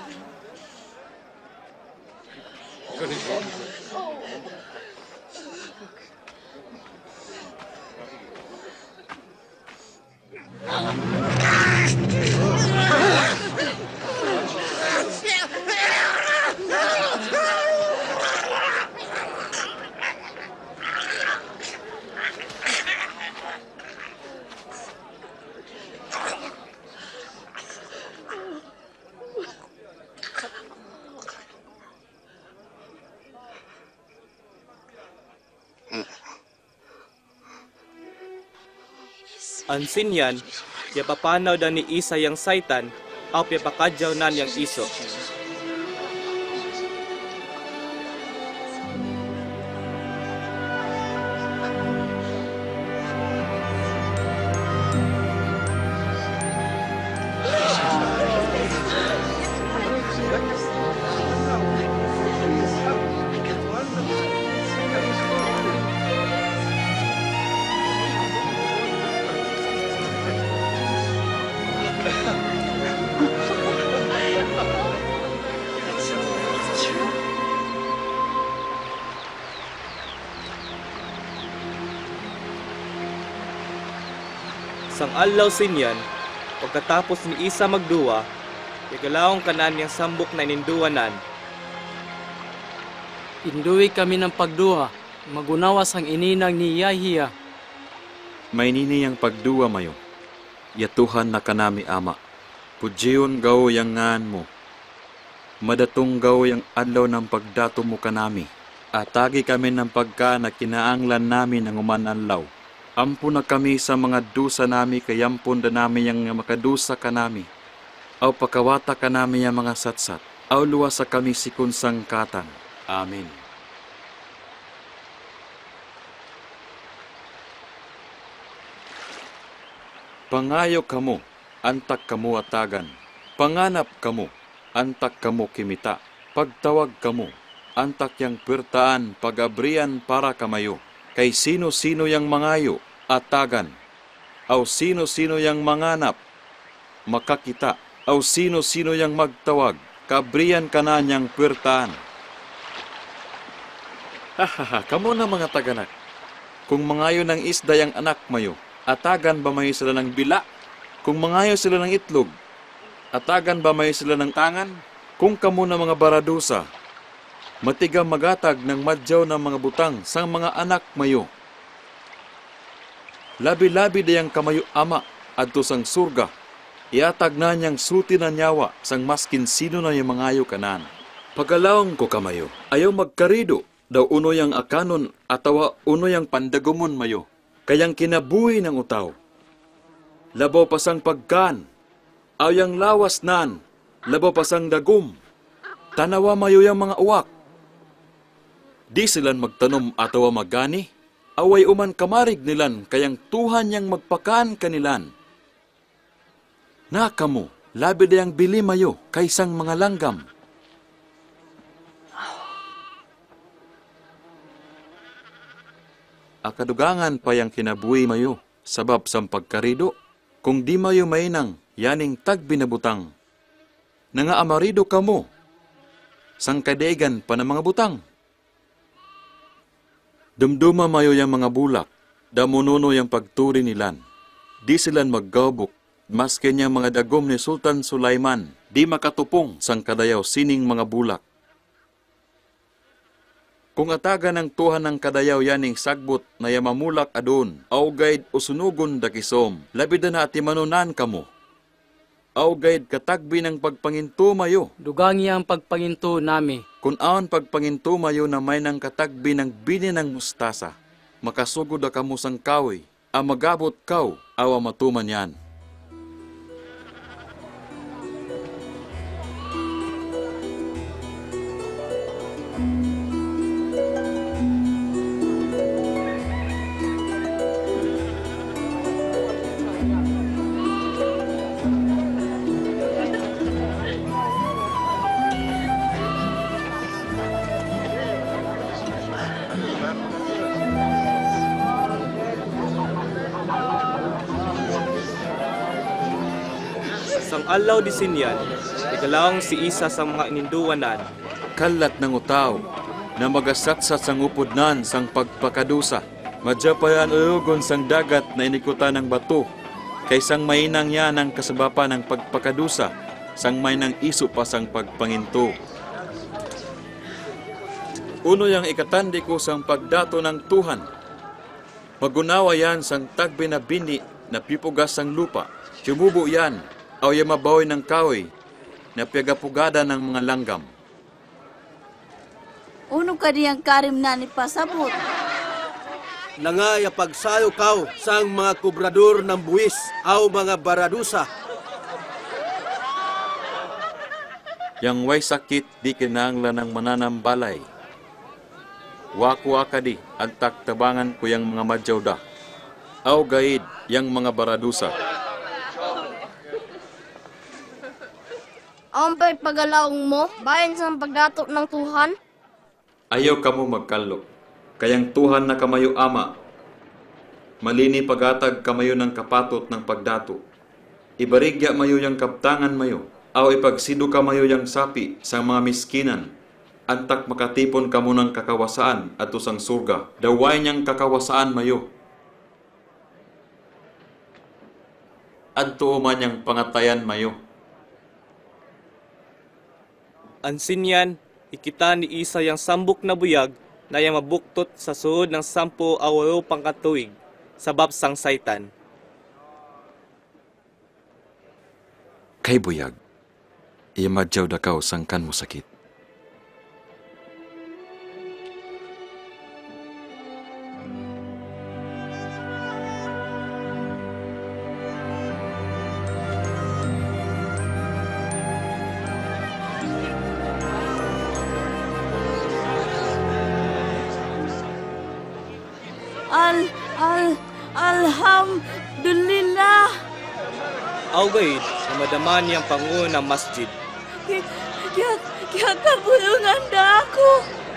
Ansin yan, yapapanaw da ni isa yang saitan, aw yapakadyaw nan yang iso. Sang alaw sinyan, pagkatapos ni isa magduwa, igalawang kanan yang sambok na ininduwanan. Induwi kami ng pagduha, magunawas ang ininang ni Yahiya. May nini yang pagduwa mayo. Yatuhan na kanami ama. Pudjiyon gaw yang ngan mo. Madatong gaw yang adlaw ng pagdato mo kanami. Atagi kami ng pagka na kinaanglan namin ang umananlaw. Ampo na kami sa mga dusa nami, kayampon da nami yang makadusa kanami. Aw pakawata kanami yang mga satsat. Aw luwasa kami si kunsang katang. Amen. Pangayo kamo, antak kamo atagan. Panganap kamo, antak kamo kimita. Pagtawag kamo, antak yang pertaan, pagabrian para kamayo. Kay sino-sino yang mangayo, atagan. Aw sino-sino yang manganap, makakita. Aw sino-sino yang magtawag, kabrian kananyang pertaan. Hahaha, kamo na mga taganak. Kung mangayo ng isda yang anak mayo, atagan ba mayo sila ng bila? Kung mangayo sila ng itlog, atagan ba mayo sila ng tangan? Kung kamo na mga baradusa, matiga magatag ng madyaw ng mga butang sang mga anak mayo. Labi-labi dayang kamayo ama adto sang surga, Iatag na niyang suti na nyawa sang maskin sino na yung mangayo kanan. Pagalawang ko kamayo, ayaw magkarido, daw uno yang akanon atawa uno yang pandagumon mayo, kayang kinabuhi ng utaw. Labaw pasang pagkan, aw yang lawas nan, labaw pasang dagum, tanawa mayo yang mga uwak. Di silan magtanom atawa magani, away uman kamarig nilan, kayang Tuhan yang magpakan kanilan. Nakamo, labi dayang bili mayo, kaysang mga langgam. Akadugangan pa yang kinabuhi mayo, sabab sang pagkarido, kung di mayo mainang, yaning tagbinabutang. Nga amarido kamo, sang kadaigan pa ng mga butang. Dumduma mayo yang mga bulak, damununo yang pagturi nilan. Di silan maggawbok, maski niya mga dagom ni Sultan Sulaiman, di makatupong sang kadayaw sining mga bulak. Kung ataga ng Tuhan ng kadayaw yaning sagbot na yamamulak adun, awgaid usunugon dakisom, labida na atimanunan kamo. Awgaid katagbi ng pagpanginto mayo. Dugangi ang pagpanginto nami. Kung aon pagpanginto mayo na may ng katagbi ng bini ng mustasa, makasugod na kamo sang kawi, ang magabot kaw, awa matuman yan. Sang alaw di sinyan, ikalawang si isa sa mga ininduwanan. Kalat ng utaw, na magasatsat sang upodnan sang pagpakadusa. Madyapayan uyugon sang dagat na inikutan ng bato, kaysang mainang yan ang kasabapa ng pagpakadusa, sang may nang iso pa sang pagpanginto. Uno yang ikatandi ko sang pagdato ng Tuhan. Magunawa yan sang tagbi na bini na pipugas sang lupa. Kumubo yan, aw yamabawi ng kahoy na piyagapugada ng mga langgam. Uno ka diyang karim na ni pasabot. Nangaya pagsayo kaw sang mga kubrador ng buwis aw mga baradusa. Yang way sakit di kinanglan ng mananambalay. Waku akadi antak tabangan ko yang mga madjawda. Aw gaid yang mga baradusa. Ampay pagalaong mo, bayan sa pagdato ng Tuhan. Ayaw kamo magkalok, kayang Tuhan na kamayo ama. Malini pagatag kamayo ng kapatot ng pagdato. Ibarigya mayo yang kaptangan mayo, aw ipagsido kamayo yang sapi sa mga miskinan. Antak makatipon kamo ng kakawasaan ato sang surga, daway niyang kakawasaan mayo. Adto man yang pangatayan mayo. Ansinyan, ikita ni isa yang sambok na buyag na yang mabuktot sa suod ng 10 awaro pangkatuig, sabab sang saitan. Kay buyag, iyamadyaw da kaw sangkan mo sakit. Alhamdulillah. Awgaid na madaman niyang pangulo ng masjid. Kaya kabulungan na ako.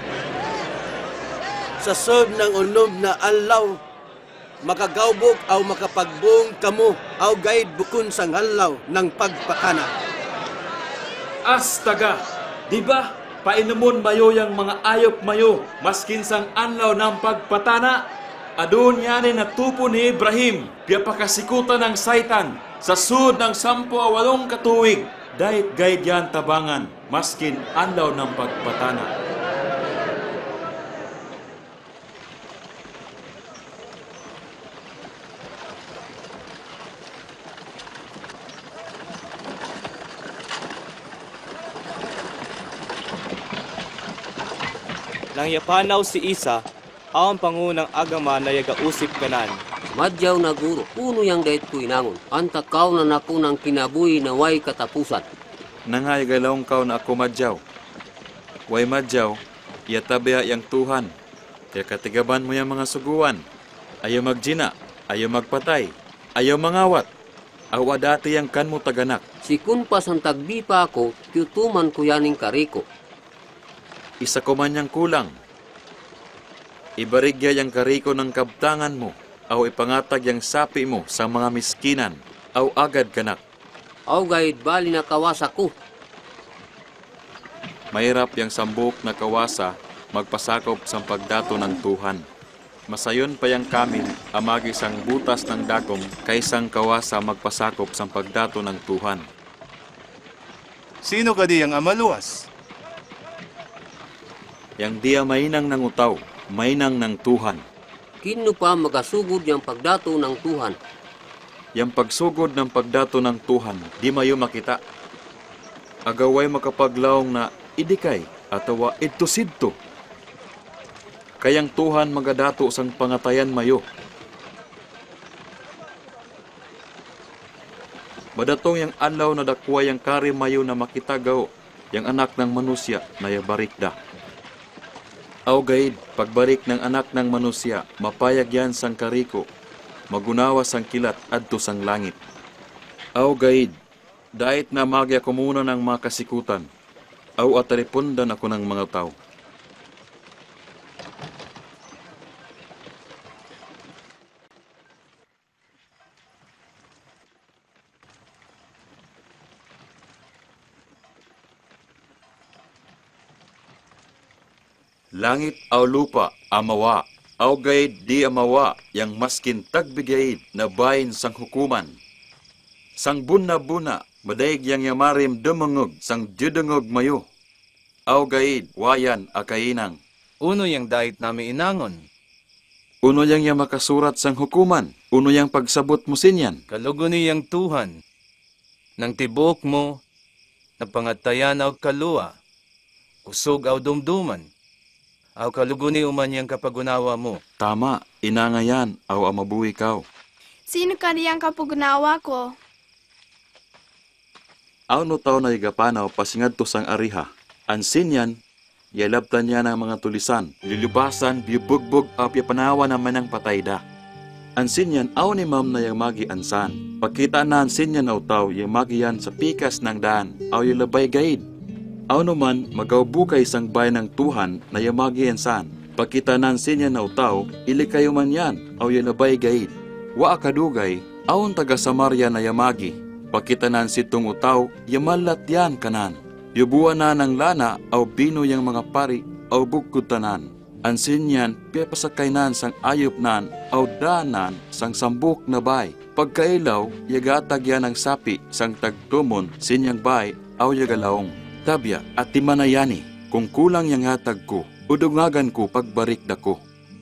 Sa sob ng unob na alaw, makagawbok aw makapagbong kamo aw gaid bukon sang halaw ng pagpakana. Astaga, di ba? Painumon mayo yang mga ayop mayo, maskin sang anlaw ng pagpatana. Adun yanin na tupo ni Ibrahim, piyapakasikutan ng saitan, sa sud ng 10 awalong katuig, dahit gaid yan tabangan, maskin anlaw ng pagpatana. Nang yapanaw si Isa, ang pangunang agama na yagausip kanan. Madyaw na guro, puno yang dait ko inangon. Antakaw na nako ng kinabuhi na way katapusan. Nangay galawang kaw na ako madyaw. Way madyaw, iyatabya yang Tuhan. Kaya katigaban mo yung mga suguan. Ayaw magjina, ayaw magpatay, ayaw mangawat. Awa dati yang kan mo taganak. Si kun pa sang tagbi pa ako, tiutuman ko yaning kariko. Isa ko man yang kulang. Ibarigya yang kariko ng kabtangan mo, aw ipangatag yang sapi mo sa mga miskinan, aw agad kanak. Aw gayud bali na kawasa ko. Mahirap yang sambuk na kawasa magpasakop sa pagdato ng Tuhan. Masayon pa yang kamil amagi sang butas ng dagom kaysang kawasa magpasakop sa pagdato ng Tuhan. Sino ka di ang amaluwas? Yang dia mainang ng utaw, mainang ng Tuhan. Kino pa magasugod yung pagdato ng Tuhan? Yang pagsugod ng pagdato ng Tuhan, di mayo makita. Agaway makapaglawong na idikay atawa idto-sidto. Kayang Tuhan magadato sang pangatayan mayo. Badatong yang adlaw na dakwa yang kari mayo na makitagaw, yang anak ng manusya na yabarikda. Aw gaid, pagbalik ng anak ng manusya, mapayag yan sang kariko, magunawa sang kilat adto sang langit. Aw gaid, dait na magya ko muna ng mga kasikutan, aw ataripundan ako ng mga tao. Langit aw lupa, amawa, aw gaid di amawa, yang maskin tagbigaid na bayin sang hukuman. Sang buna-buna, madaig yang yamarim dumungog, sang dudungog mayo. Aw gaid, wayan akainang. Uno yang dait nami inangon. Uno yang makasurat sang hukuman, uno yang pagsabot mo sinyan. Kaluguni yang Tuhan, nang tibok mo, na pangatayan aw kalua, usog aw dumduman. Aw kaluguni uman yang kapagunawa mo. Tama, inangayan, aw amabuhi kaw. Sino ka niyang kapugunawa ko? Aw no tao na igapanaw pasingad to sang ariha. Ansin yan, yalabtan niya ng mga tulisan, lilubasan, biubugbog, aw panawa naman ang patayda. Ansin yan, aw ni ma'am na yung magi ansan. Pagkita na ansin yan aw tao, yung magi yan sa pikas ng daan, aw yung labay gaid. Aw naman, magawbukay sang bayan ng Tuhan na yamagi ensan. Pagkita nansin yan na utaw, ilikayo man yan, aw yanabay gaid. Wa akadugay, aon taga Samaria na yamagi. Pagkita nansin tong utaw, yamalat yan kanan. Yubuan na ng lana, aw bino yang mga pari, aw bukod tanan. Ansin yan, piyapasakay nan sang ayop nan, aw danan sang sambuk na bay. Pagkailaw, yagatag yan ang sapi, sang tagtumon, sinyang bay, aw yagalaong. Tabya at timanayani, kung kulang yang hatag ko, udungagan ko pagbarik dako.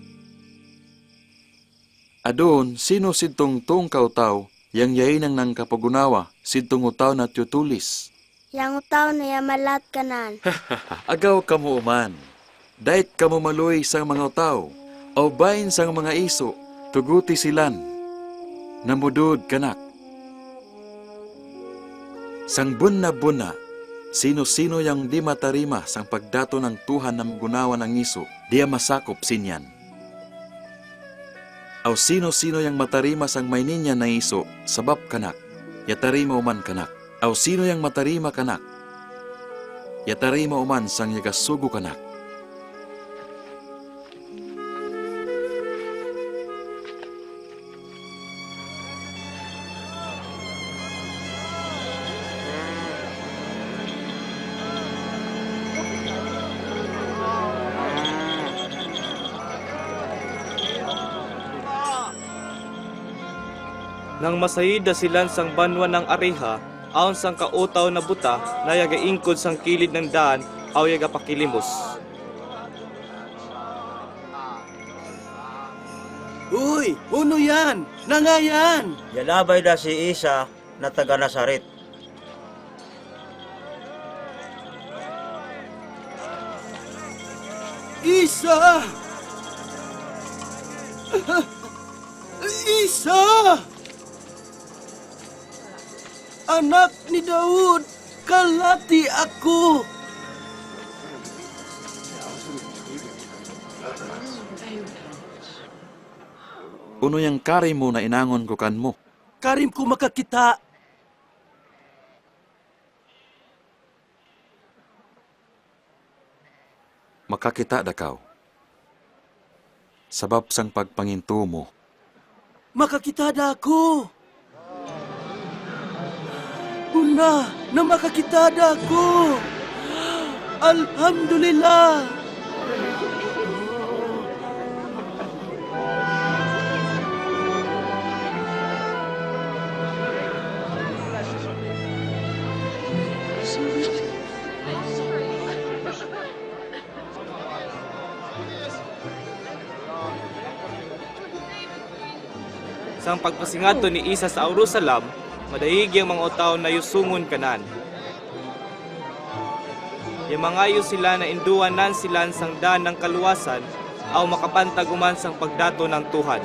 Adon, sino sidtong tong kautaw, yang yainang ng kapagunawa, sidtong utaw na tutulis. Yang utaw na yamalat kanan. Agaw ka mo uman, dait ka mo maluy sang mga utaw, o bayin sang mga iso, tuguti silan, namudod kanak. Sang buna-buna, sino-sino yang di matarima sang pagdato ng Tuhan na gunawa ng iso, di masakop sinyan. Aw sino-sino yang matarima sang may ninya na iso, sabab kanak, yatarima uman kanak. Aw sino yang matarima kanak, yatarima uman sang yagasugo kanak. Nang masayida silan sang banwa ng ariha, aon sang kautaw na buta na yagaingkod sang kilid ng daan, aw yagapakilimos. Uy, uno yan! Nangayan! Yalabay da si Isa na taga Nazaret. Isa! Isa! Anak ni Daud, kalati ako! Uno yang kari mo na inangon ko kan mo. Karim ko makakita. Makakita da kaw. Sabab sang pagpanginto mo. Makakita da ako. Una na makakita da ako. Alhamdulillah. Sang pagpasingato ni Isa sa Jerusalem, madayig ang mga utaw na yusungon kanan. Yung mangayo sila na induanan sila sang daan ng kaluwasan, aw makapantaguman sang pagdato ng Tuhan.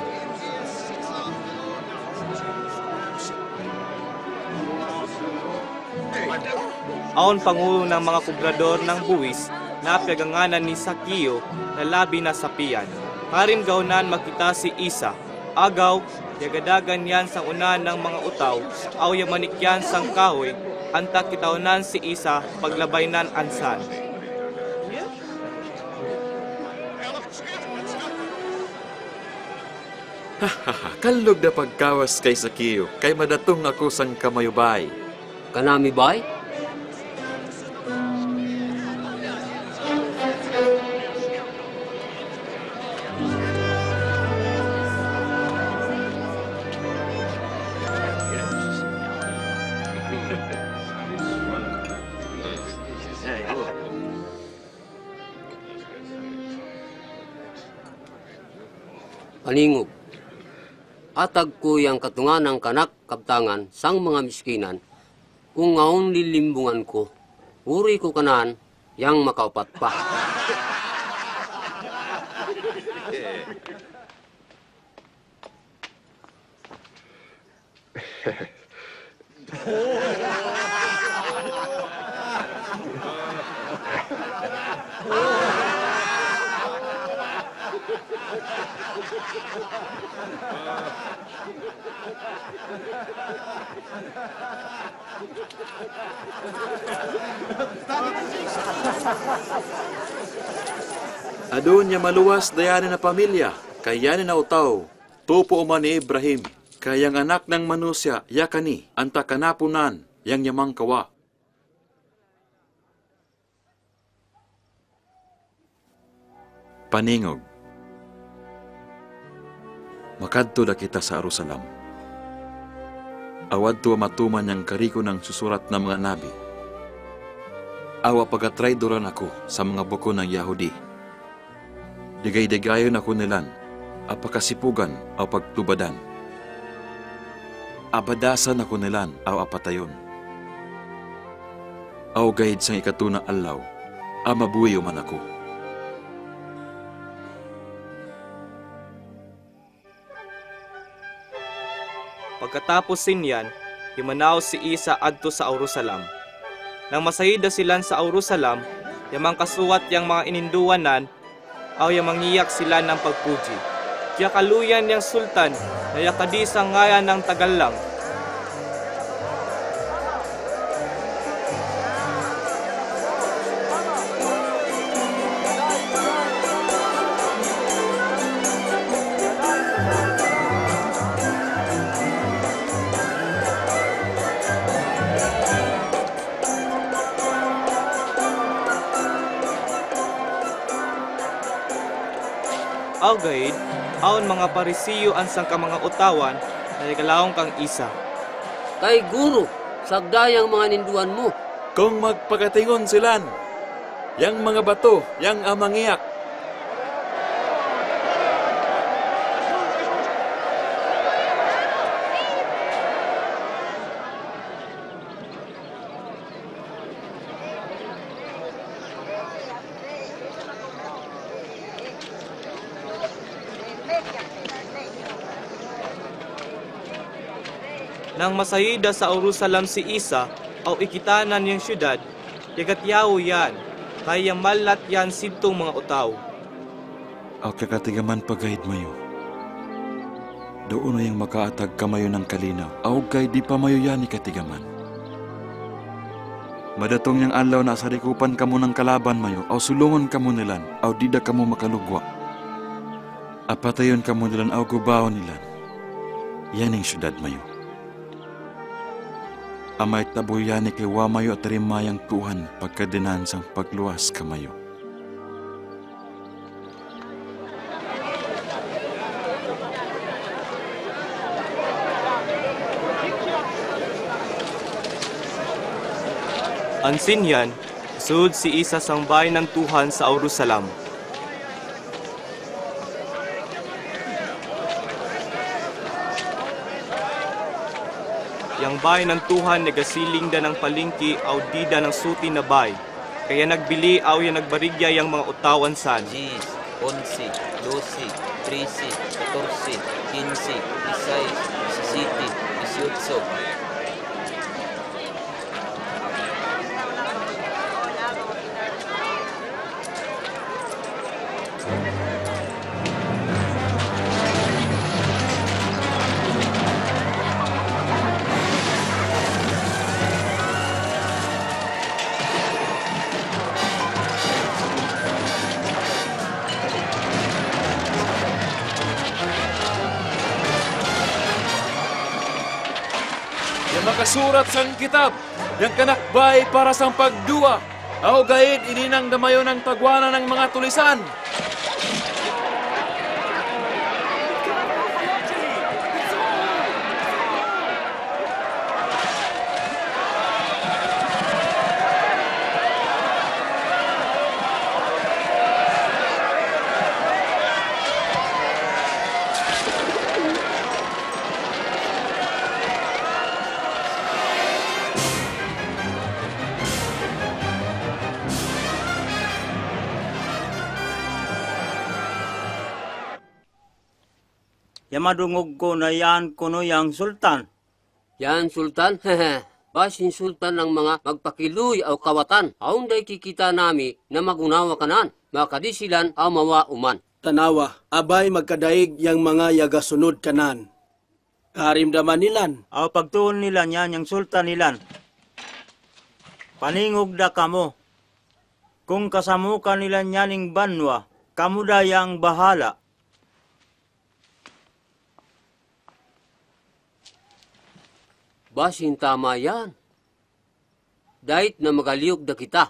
Aon pangulo ng mga kubrador ng buwis, na piaganganan ni Sakio na labi na sapian. Karim gaunan makita si Isa, agaw, yagadagan yan sang una ng mga utaw, aw yamanikyan sang kahoy, anta kitaunan si Isa paglabaynan ansan. Kalog na pagkawas kay Sakio, kay madatong ako sang kamayubay. Kanami bay? Paningog. Atag ko yang katungan ng kanak kaptangan sang mga miskinan, kung ngaon lilimbungan ko, uri ko kanan yang makaupat pa. Adun niya maluwas dayanin na pamilya, kayanin na utaw, tupo uman ni Ibrahim, kayang anak ng manusya, yakani, anta kanapunan, yang yamang kawa. Paningog. Makadto da kita sa Jerusalem. Awad to matuman yang kariko ng susurat ng mga nabi. Awa pagatraydoran ako sa mga buko ng Yahudi. Digay-digayon ako nilan, apakasipugan o pagtubadan. Abadasan ako nilan o apatayon. Aw gayid sang ikatuna alaw, mabuyo man ako. Pagkatapos sinyan, himanaw si Isa adto sa Jerusalem. Nang masahida silan sa Jerusalem, yamang kasuwat yang mga ininduwanan, aw yamang iyak sila ng pagpuji. Kaya kaluyan yang sultan, na yakadi sa ngayan ng Tagalang. Aw gayid, aon mga Parisiyo ang sangka mga utawan na ikalawang kang Isa. Kay guro, sagdayang mga ninduan mo. Kung magpakatingon silan, yang mga bato, yang amangiyak. Nang masayida sa Jerusalem si Isa, au ikitanan niyang syudad, yagatyaw yan, kaya malat yan sintong mga utaw. Aw kakatigaman pagahid mayo. Doon na yung makaatag kamayo ng kalinaw. Aw kay di pa mayo yan ikatigaman. Madatong niyang alaw na sarikupan kamo ng kalaban mayo, aw sulungon kamo nilan, aw dida kamo makalugwa. Apatayon kamo nilan, aw gubaw nilan. Yan ang syudad mayo. Amay tabuyan ni kay wamayo at rimayang Tuhan pagkadinan sang pagluwas kamayo. Ansin yan, sud si Isa sang bahay ng Tuhan sa Jerusalem. Yang bahay ng Tuhan nagasiling da ng palingki aw dida ng suti na bay. Kaya nagbili aw yan nagbarigya yang mga utawan san. 10, 11, 12, 13, 14, 15, 16, 17, 18. Makasurat sang kitab, yang kanakbay para sang pagduwa. Aw gaid ininang damayo ng tagwana ng mga tulisan. Yamadungog ko na yan kuno yang sultan. Yan sultan, basin sultan ng mga magpakiluy o kawatan. Aun day kikita nami na magunawa kanan, makadisilan o mawa uman. Tanawa, abay magkadaig yang mga yagasunod kanan. Karimdaman nilan. Aw pagtuon nila yan yang sultan nilan. Paningog da kamo. Kung kasamukan nila nyaning banwa, kamo da yang bahala. Basin tama yan. Dahit na magaliyog da kita.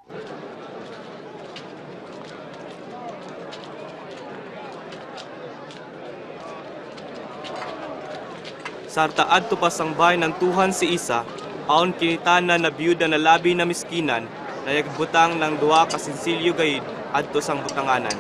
Sarta adto pa sang bahay ng Tuhan si Isa, aon kinitana na biyuda na labi na miskinan, na yagbutang ng 2 kasinsilyo gayid adto sang butanganan.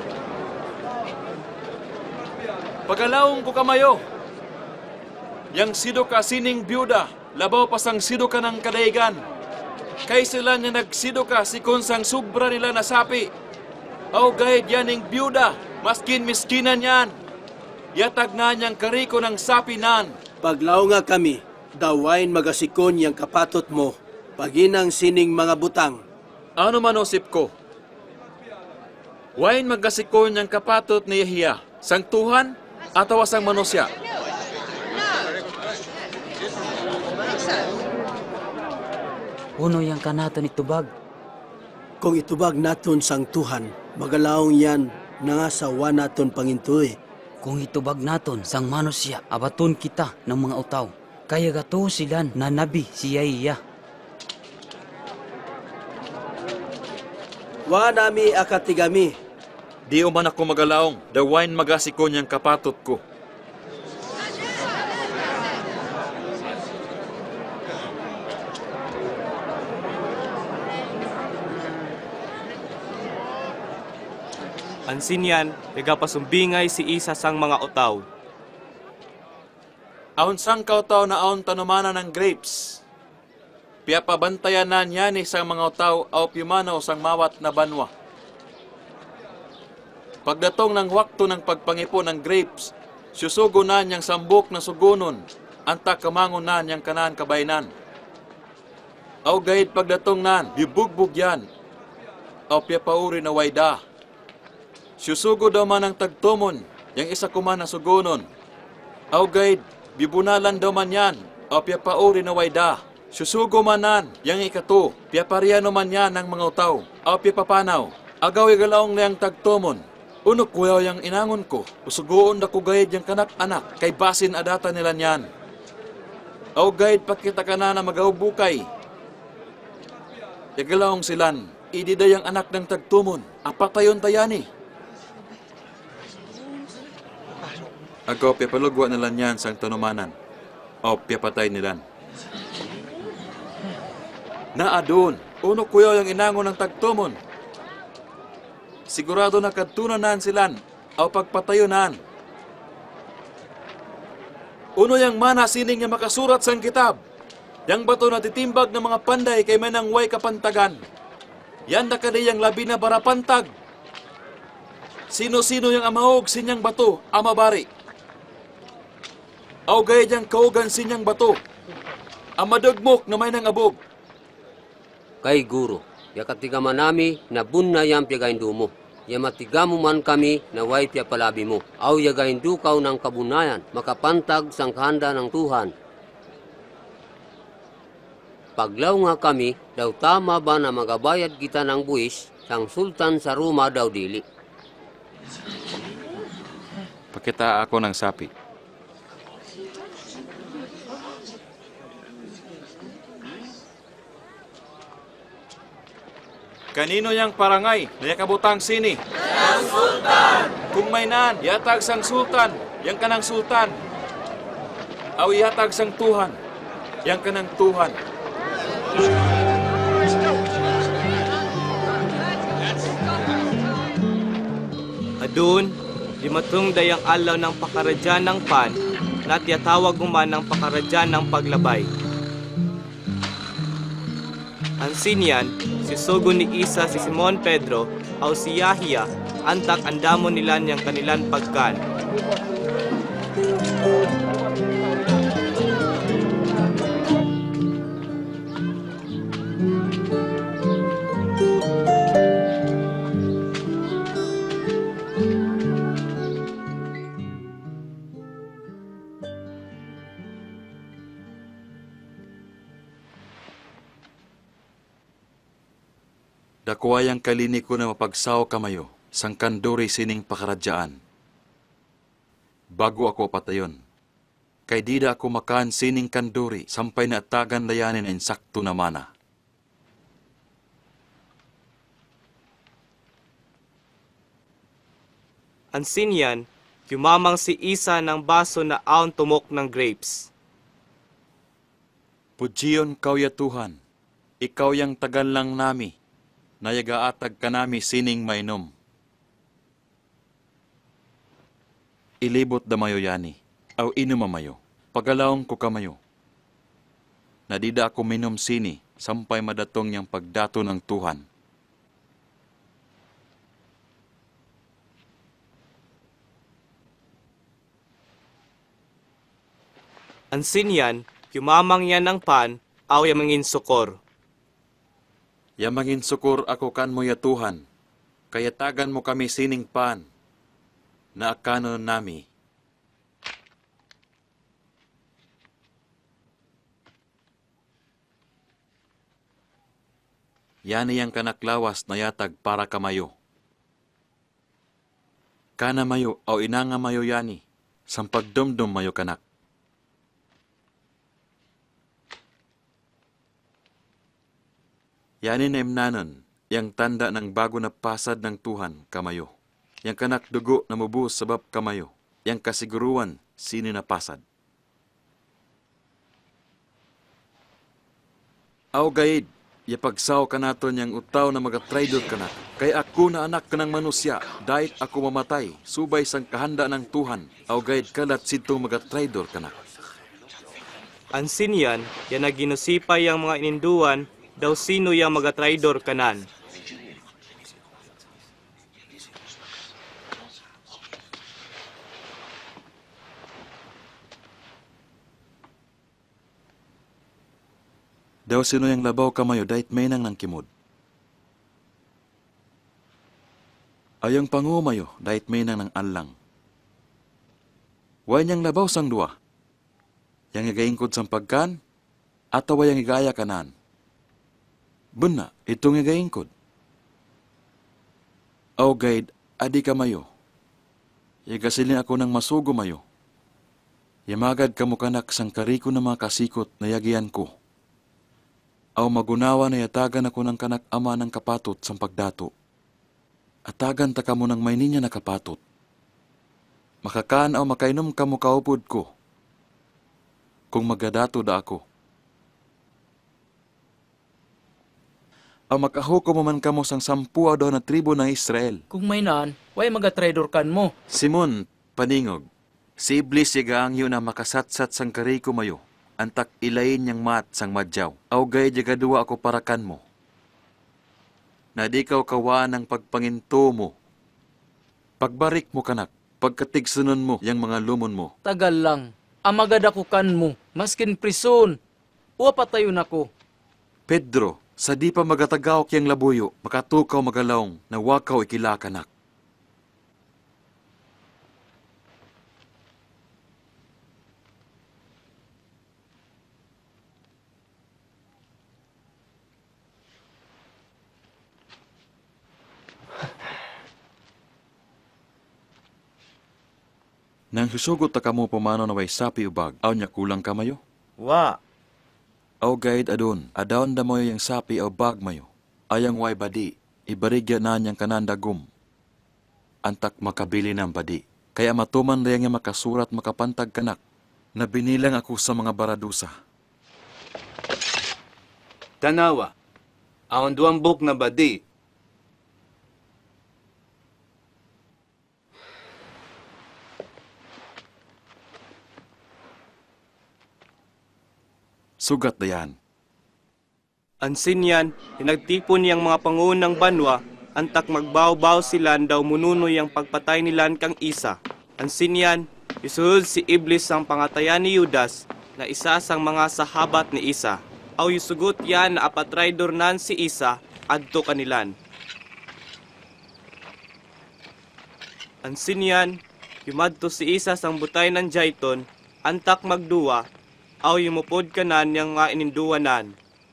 Pagalawong ko kamayo. Yang sido ka sining byuda, labaw pa sang sido ka ng kadaigan. Kay sila nga nagsido ka si konsang subra nila na sapi. Aw gayid yaning byuda, maskin miskinan yan. Yatag na niyang kariko ng sapi nan. Paglaw nga kami, dawain magasikon yang kapatot mo, paginang sining mga butang. Ano man osip ko? Wain magasikon yang kapatot ni Yahiya, sang Tuhan atawa sang manusia. Uno yang kanaton itubag. Kung itubag naton sang Tuhan, magalaong yan nangasawa naton pangintuy. Kung itubag naton sang manusya, abaton kita ng mga utaw. Kaya gato silan na nabi si Yahiya. Wa nami akatigami. Di uman ako magalaong, dawain magasikon yang kapatot ko. Ansin yan, nagapasumbingay si Isa sang mga utaw. Aon sang kautaw na aon tanumana ng grapes. Pia pabantayan na niya ni sang mga utaw au pimanaw sang mawat na banwa. Pagdatong ng wakto ng pagpangipon ng grapes, susugo na niyang sambok na sugunon, anta kamangon na niyang kanan kabainan. Aw gayid pagdatong nan, bibugbog yan, aw piyapauri na wayda. Susugo daw man ang tagtumon, yang isa kuman na sugunon. Aw gayid, bibunalan daw man yan, aw piyapauri na wayda. Susugo manan, yang ikato, piyapariano man yan ng mga utaw, aw piyapapanaw. Agaw igalaong na yang tagtumon. Unok kuyaw yang inangon ko, usugoon da ko gayid yang kanak-anak, kay basin adata nila niyan. Aw gayid pakita ka na magaubukay. Igalaong silan, idida yang anak ng tagtumon, apatayon tayani. Agaw piyapalugwa nila niyan sang tanumanan, aw piyapatay nilan. Naadun, unok kuyaw yang inangon ng tagtumon. Sigurado na kadtunanan silan, aw pagpatayonan. Uno yang mana sining nga makasurat sang kitab, yang bato na titimbag ng mga panday kay manang way kapantagan. Yan na kaniyang labi na barapantag. Sino-sino yang amahog sinyang bato, amabari. Aw gayad yang kaugan sinyang bato, amadagmok na may nang abog. Kay guro, yakatiga manami na bunna yang piyagaindu mo. Yamatigamu man kami na way piyapalabi mo. Aw yagaindu kaw ng kabunayan, makapantag sang kahanda ng Tuhan. Paglaw nga kami, daw tama ba na magabayad kita ng buwis sang sultan sa Roma daw dili? Pakita ako ng sapi. Kanino yang parangay na yakabutang sini? Yang sultan! Kung may nan, yatag sang sultan, yang kanang sultan. Aw yatag sang Tuhan, yang kanang Tuhan. Adun, limatong dayang alaw ng pakaradyan ng pan, na tiyatawag man ng pakaradyan ng paglabay. Ang sinyan, si Sugo ni Isa si Simon Pedro, aw si Yahya, antak andamo nila niyang kanilan pagkan. Dakuayang kalini ko na mapagsaw kamayo, sang kanduri sining pakaradyaan. Bago ako patayon, kay dida ako makaan sining kanduri, sampay na atagan layanin ang sakto na mana. Ang sinyan, yumamang si Isa ng baso na aon tumok ng grapes. Pujiyon kaw ya Tuhan, ikaw yang tagal lang nami, nayagaatag ka nami sining mainom. Ilibot da mayo yani, aw inumamayo, pagalawang ko kamayo. Nadida ako minom sini, sampay madatong yang pagdato ng Tuhan. Ang sinyan, yumamang yan ng pan, aw yamangin sukor. Yamangin sukur ako kan mo ya Tuhan, kaya tagan mo kami sining pan, na akano nami. Yani yang kanaklawas na yatag para kamayo. Kana mayo o inanga mayo yani, sampagdumdum mayo kanak. Yani na imnanon, yang tanda ng bago na pasad ng Tuhan kamayo. Yang kanak dugo na mubuhos sabab kamayo. Yang kasiguruan sino na pasad. Aw gayid, yapagsaw ka naton yang utaw na magatraidor ka na. Kay ako na anak ka ng manusya, dahit ako mamatay, subay sang kahanda ng Tuhan. Aw gayid kalat sito magatraidor ka na. Ang sinyan, yan na ginusipay ang mga ininduan, daw sino yung magatraidor kanan. Daw sino yung labaw kamayo dahit may nang kimod. Ayang pangumayo dahit may nang alang. Way niyang labaw sang dua. Yang igaingkod sang pagkan, atawa yang igaya kanan. Buna, itong igaingkod. Aw guide, adi ka mayo. Igasilin ako ng masugo mayo. Yamagad ka mo kanak sang kariko na mga kasikot na yagian ko. Aw magunawa na yatagan ako ng kanak ama ng kapatot sang pagdato. Atagan ta ka mo ng may ninya na kapatot. Makakaan aw makainom ka mo kaupod ko. Kung magadato da ako. Aw makahuko mo man ka mo sang 10 daw na tribo ng Israel. Kung may naan, way maga-trader kan mo. Simon, paningog. Si Iblis yagang yun na makasatsat sang kariko mayo. Antak ilayin niyang mat sang madyaw. Aw gay jagadua ako parakan mo. Na di kaw kawa ng pagpanginto mo. Pagbarik mo kanak, pagkatigsunon mo yang mga lumon mo. Tagal lang. Amagad ako kan mo. Maskin prison. Uwa patayon ako. Pedro, sa di pa magatagaw kiyang labuyo, makatukaw magalawng na wakaw ikilakanak. Nang susugot ta kamo pumano na way sapi ubag, aw niya kulang kamayo? Wa. Aw guide adun, adaon da mo yung sapi o bag mayo. Ayang way badi, ibarigya na niyang kanandagum. Antak makabili ng badi. Kaya matuman rin nga makasurat makapantag kanak, na binilang ako sa mga baradusa. Tanawa, awan 2 buk na badi. Sugat dayan. Ansin yan, hinagtipon niyang mga pangunang banwa, antak magbaw-baw sila daw mununoy ang pagpatay nilan kang isa. Ansin yan, isuhod si Iblis ang pangatayan ni Judas, na isa sang mga sahabat ni Isa. Aw yusugot yan na apatraydor nan si Isa, adto kanilan. Ansin yan, yumadto si Isa sang butay ng Jayton, antak magduwa, aw yumupod kanan yang nga ininduwanan.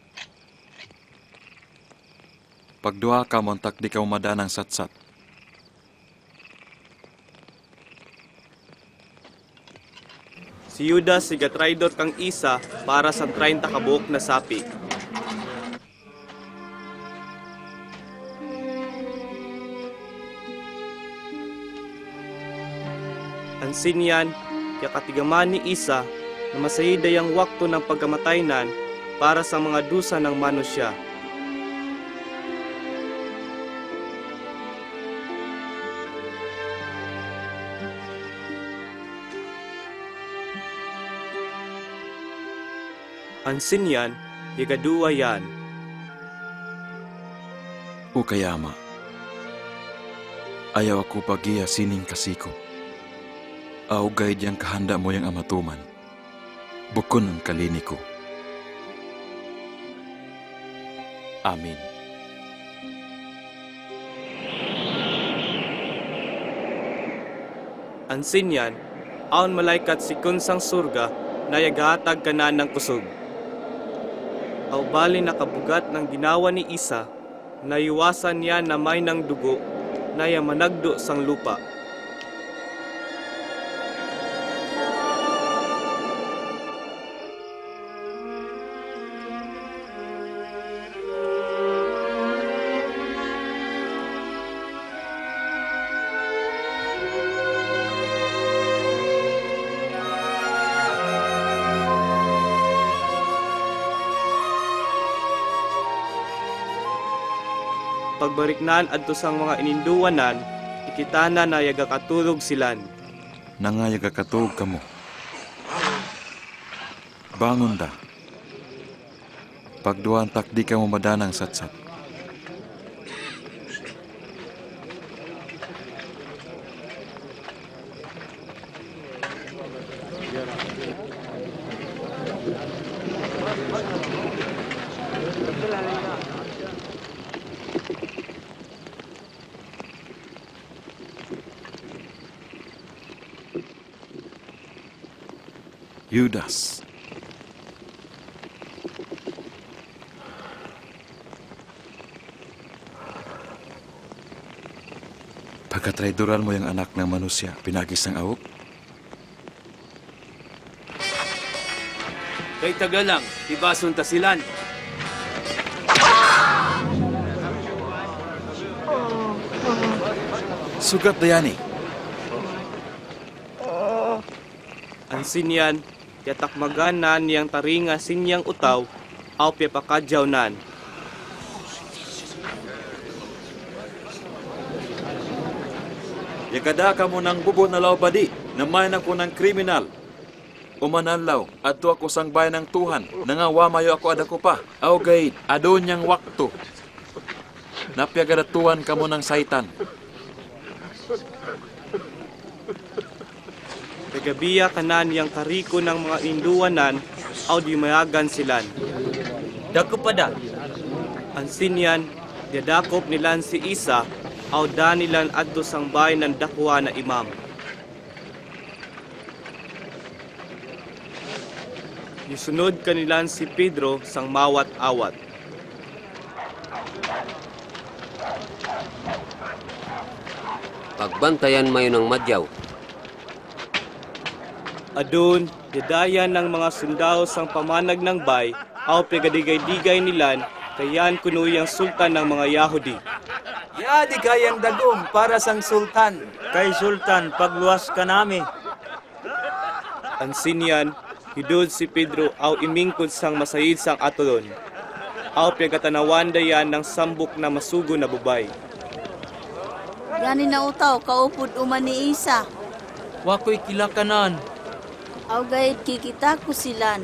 Pagduha ka montak di ka umadanang satsat. Si Judas sigatraydor kang Isa para sa 30 kabuok na sapi. Ansin yan, kaya katigaman ni Isa na masayida yung wakto ng pagkamataynan para sa mga dusa ng manusya. Ansin yan, igaduwa yan. O kayama, ayaw ako pagiya sining kasiko. Aw guide yang kahanda mo yang amatuman. Bukon ang kalini ko. Amin. Ansin yan, aon malaikat si kunsang surga na yagahatag kanan ng kusog. Aw bali nakabugat ng ginawa ni Isa, na iwasan niya na may ng dugo na yamanagdo sang lupa. Pagbariknan adto sang mga ininduwanan, ikitana na yagakatulog silan. Nangayagakatulog ka mo. Bangon da. Pagduhan tak di ka mo madanang satsat. Judas. Pagkatraidoran mo yung anak ng manusia, pinagis ng awok? Kay taga lang, ibason ta silan. Sugat dayani. Ang sinyan, yatakmaganan niyang taringa sinyang utaw, aw piyapakadyaw nan. Yakada ka mo ng bubo na law badi, namayan ako ng kriminal. Umananlaw, adto ako sang bayan ng Tuhan, nangawa mayo ako adako pa. Aw gayid, adon niyang wakto. Napyagadatuan ka mo ng saitan. Kagabiya kanan yang kariko ng mga induanan, aw di mayagan silan. Dako pa da. Ang sinyan, dadakop nilan si Isa, aw danilan adto sang bayan ng dakwa na imam. Yusunod kanilan si Pedro sang mawat-awat. Pagbantayan mayo ng madyaw. Adun, dadayan ng mga sundao sang pamanag ng bay, aw pegadigay-digay nilan, kayan kunuyang sultan ng mga Yahudi. Yadi kayang dagom para sang sultan. Kay sultan, pagluwas ka nami. Ang sinyan, hidod si Pedro aw imingkod sang masayid sang atolon. Aw pegatanawan dayan ng sambok na masugo na bubay. Gani na utaw, kaupod uman ni Isa. Wako'y kilakanan. Aw gayud kikita ko silan.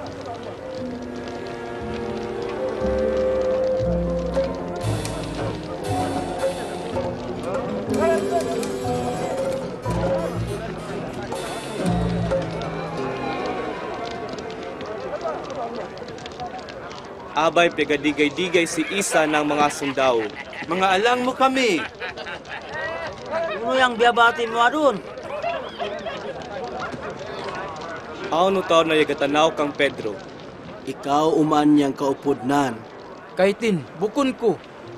Abay pegadigay-digay si Isa ng mga sundao. Mga alang mo kami. Ano yung biyabatin mo adun? Aw nutaw na yagatanaw kang Pedro. Ikaw uman niyang kaupodnan. Kaitin, bukon ko.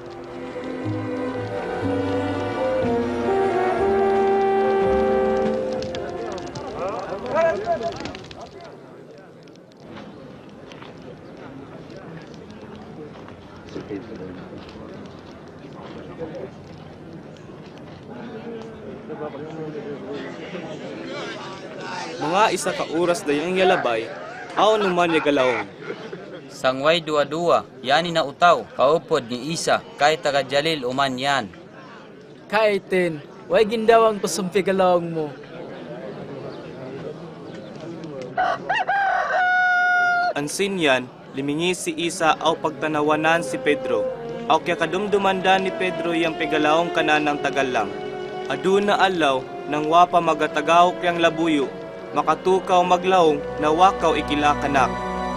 Mga isa ka oras dayang yalabay, aw numan yagalawong. Sangway dua-dua, yani na utaw, kaupod ni Isa, kay taga Jalil uman yan. Kaitin, way gindawang pasumpigalawang mo. Ang sinyan, limingi si Isa aw pagtanawanan si Pedro. Aw kaya kadumdumandan ni Pedro yang pegalawong kanan ng tagalang. Aduna alaw nang wapa magatagaw kayang labuyo, makatukaw maglawong na wakaw ikilakanak.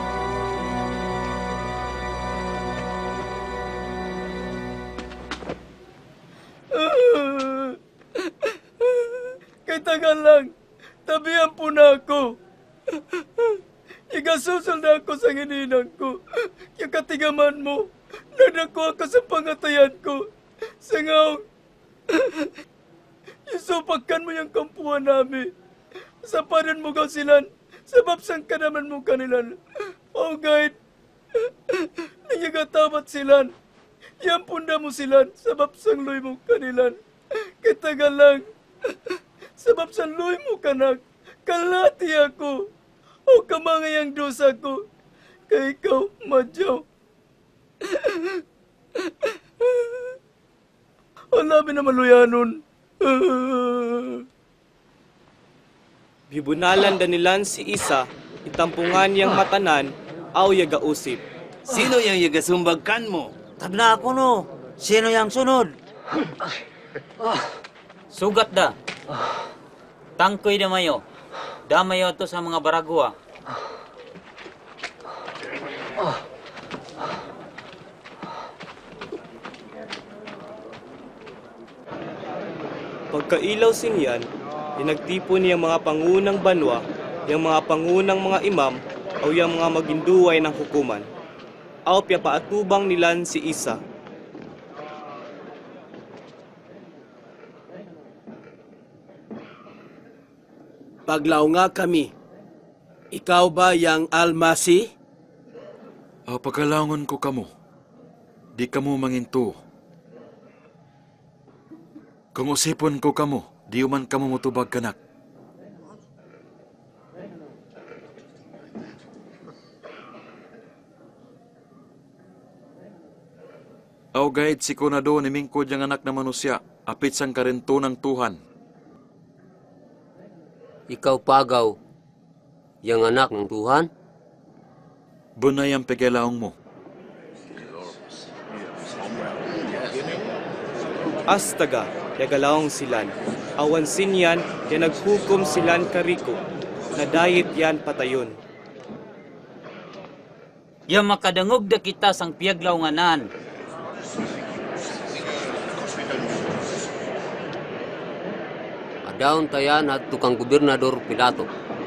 Kay tagal lang, tabihan po na ako. Igasusol na ako sa gininang ko. Yung katigaman mo, nadako ako sa pangatayan ko. Sangaw, isupagkan mo yung kampuan namin. Sapanan mo ka silan, sababsang ka naman mo kanilan. Oh guide, nagigatapat silan. Yan punda mo silan, sababsang luy mo kanilan. Kitagal lang, sababsang luy mo kanak, kalati ako. O kamangayang dosa ko, kay ikaw, madyaw. Ang labi na maluyanon. Bibunalan danilan si Isa, itampungan yang matanan, aw yagausip. Sino yung yagasumbagkan mo? Tagna ako no. Sino yang sunod? Sugat da. Tangkoy da mayo. Damayo to sa mga baragwa. Pagkailaw sinyan, Inagtipon niya mga pangunang banwa, yung mga pangunang mga imam, o yung mga maginduway ng hukuman. Aw pya paatubang nilan si Isa. Paglaw nga kami, ikaw ba yang Almasi? Pagkalaungan ko kamo, di kamo manginto. Kung usipon ko kamo, di man kamo mutubag kanak. Aw gayet si Kunado ni Mingkod yang anak na manusya, apit sang karento ng Tuhan. Ikaw pagaw, yang anak ng Tuhan? Bunay ang pagkalaong mo. Astaga, yagalaong silan. Awan sinyan, yan naghukom silan kariko. Nadayit yan patayon. Ya makadangog da kita sang piyaglawnganan. Adaon tayan at tukang gobernador Pilato.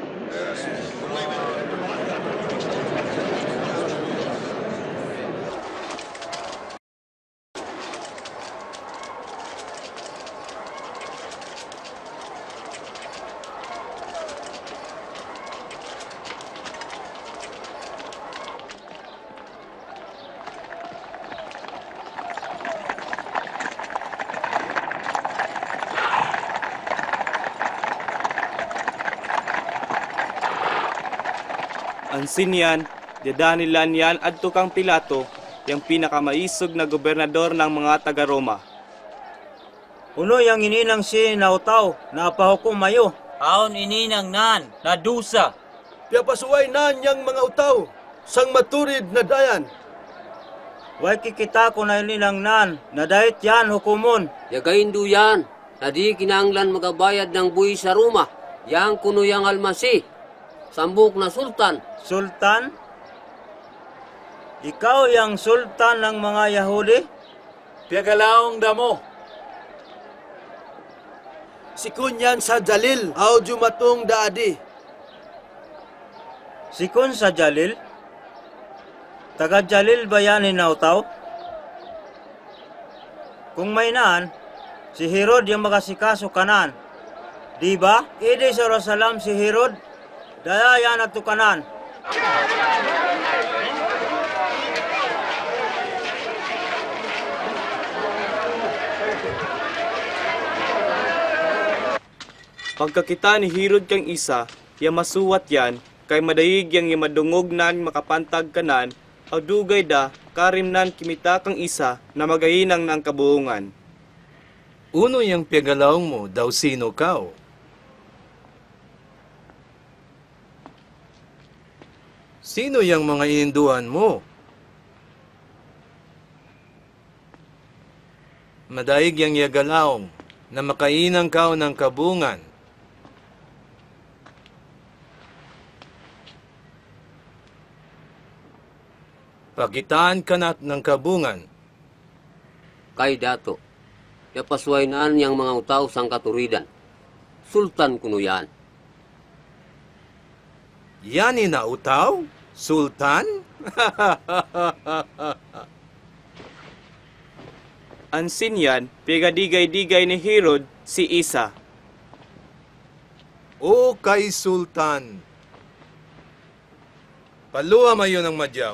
Ansin yan, dadanilan yan at tukang Pilato, yung pinakamaisog na gobernador ng mga taga-Roma. Uno yang ininang si nautaw, napahukom mayo. Aon ininang nan, nadusa. Piyapasuway nan yang mga utaw, sang maturid na dayan. Way kikita ko na ininang nan, nadayit yan hukumon. Yagaindu yan, na di kinanglan magabayad ng buwi sa Roma. Yang kuno yang Almasi, sambuk na sultan. Sultan? Ikaw yang sultan ng mga Yahudi? Piyagalaong damo. Si Kunyan sa Jalil, aw jumatong daadi. Sikon sa Jalil? Taga Jalil ba yan inautaw? Kung may naan, si Herod yung makasikaso kanan. Di ba? Idi sa Jerusalem si Herod, daya yan at tukanan. Pagkakita ni Herod kang Isa, yang masuwat yan, kay madayig yang madungog nan makapantag kanan, o dugay da, karim nan kimita kang Isa, na magahinang ng kabuungan. Uno yang piyagalaong mo, daw sino kao? Sino yang mga ininduan mo? Madayig yang yagalaong, na makainang kao ng kabungan. Pagitaan ka na ng kabungan. Kay dato, yapasway naan yang mga utaw sang katuridan. Sultan kuno yan. Yan inautaw? Sultan? Ansin yan, pigadigay-digay ni Herod si Isa. O kay Sultan. Paluwa mayo ng madyaw.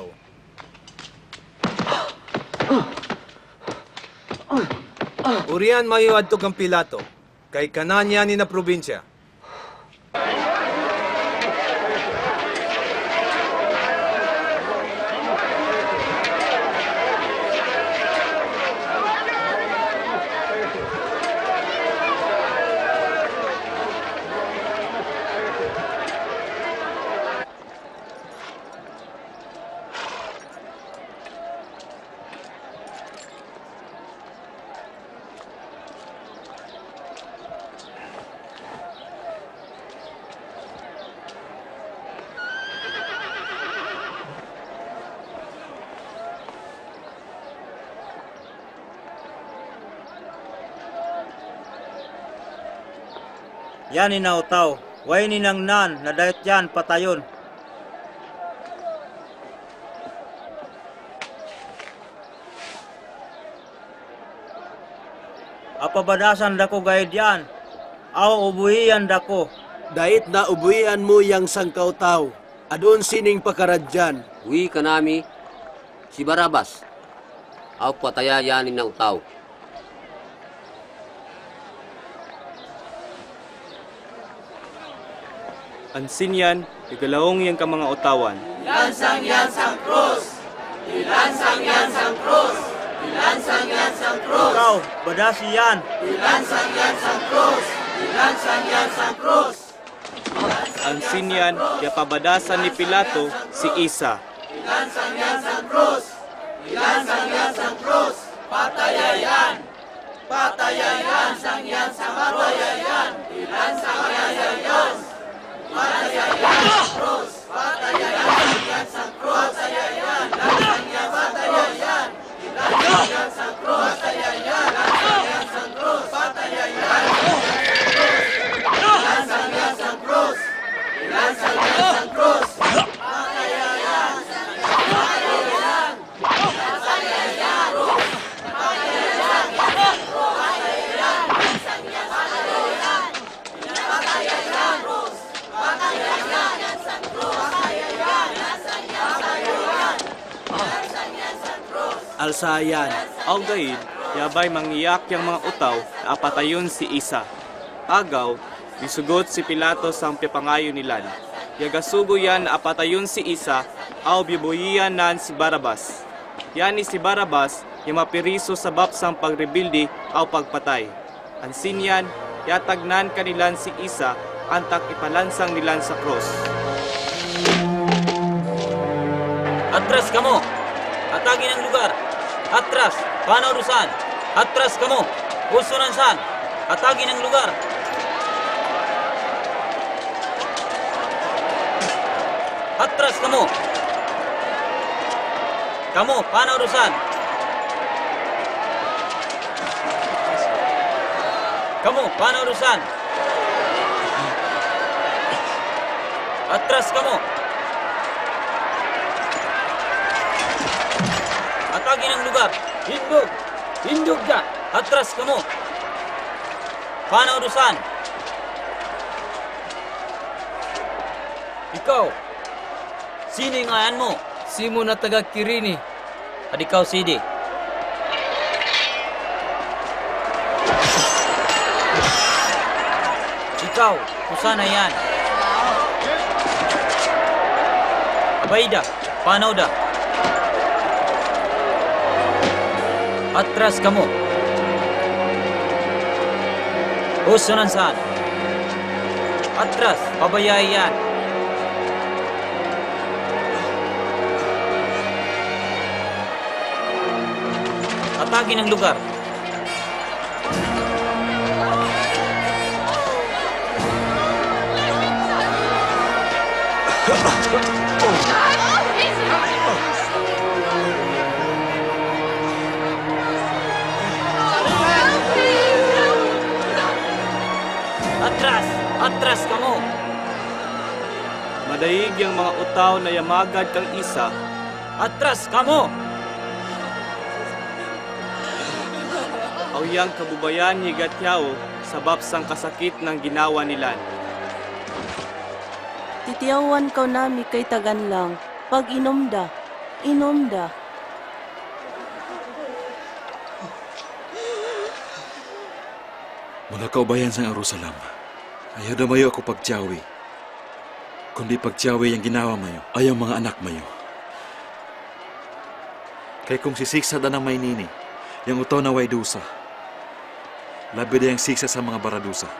Urian mayo adto kang Pilato, kay kananya ni na probinsya. yan inautaw. Way ninang nan, na dayot yan patayon. Apabadasan dako gayud yan. Aw ubuhiyan dako. Dait na ubuhian mo yang sangkautaw. Adun sining pakaradyan. Uwi ka nami, si Barabas. Aw pataya yanin na utaw. Ansin yan, igalawong yang ka mga utawan. Ilansang yan sang krus! Ilansang yan sang krus! Ilansang yan sang krus! Ikaw, badasi yan. Ilansang yan sang krus! Ilansang yan sang krus! Ansin yan, yapabadasan ni Pilato si Isa. Ilansang yan sang krus! Ilansang yan sang krus! Patayayan! Patayayan sang yan sang patayayan! Ilansang yan sang krus! Patayayan sang krus! Patayayan sang yan sang krus! Patayayan! Ilansang yan patayayan! Ilansang yan sang krus! Patayayan! Ilansang yan sang krus! Patayayan! Ilansang yan sang krus! Ilansang yan sang krus! Patayayan! Patayayan! Patayayan! Alsayan. Aw gayud, yabay mangiyak yang mga utaw na apatayon si Isa. Agaw, bisugot si Pilato sang pipangayo nilan. Yagasugo yan na apatayon si Isa, aw bibuhiyan nan si Barabas. Yani si Barabas, yung mapiriso sa bapsang pagrebildi aw pagpatay. Ansin yan, yatagnan kanilan si Isa, antak ipalansang nilan sa cross. Atras kamo! Atagin ang lugar! Atras! Panaurusan! Atras kamo! Usunansan! Atagin ang lugar! Atras kamo! Kamo, panaurusan! Kamo, panaurusan! Atras kamo! Atagin ang lugar! Hindog! Hindog ka! Atras kamo! Panaurusan! Ikaw! Sino yung ngayan mo? Simo na taga Kirini. At ikaw, Sidi. Ikaw, kusana yan. Abayda, Panawda. Atras kamu. Usunansan. Atras, pabayay yan. Atagin ang lugar. Atras! Atras kamu! Madaig yung mga utaw na yamagad kang Isa. Atras kamu! Awyang kabubayan higat yaw sa bapsang kasakit ng ginawa nilan. Titiyawan ka nami kay tagan lang. Pag inomda, inomda. Mga kaubayan sa Jerusalem, ayaw na mayo ako pagtiyawi. Kundi pagtiyawi ang ginawa mayo, ayaw mga anak mayo. Kay kung sisiksa da ng may nini, yung utaw na way dusa, labi da yung siksa sa mga baradusa.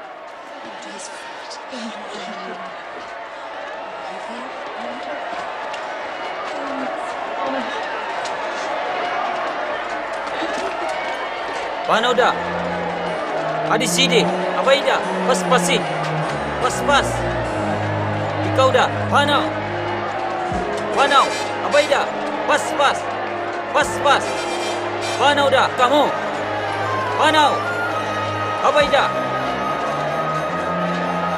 Panawda! Adi Sidi! Abayda! Paspasi! Paspas! Ikaw da! Panaw! Panaw! Abayda! Paspas! Paspas! Panaw da! Kamu! Panaw! Abayda!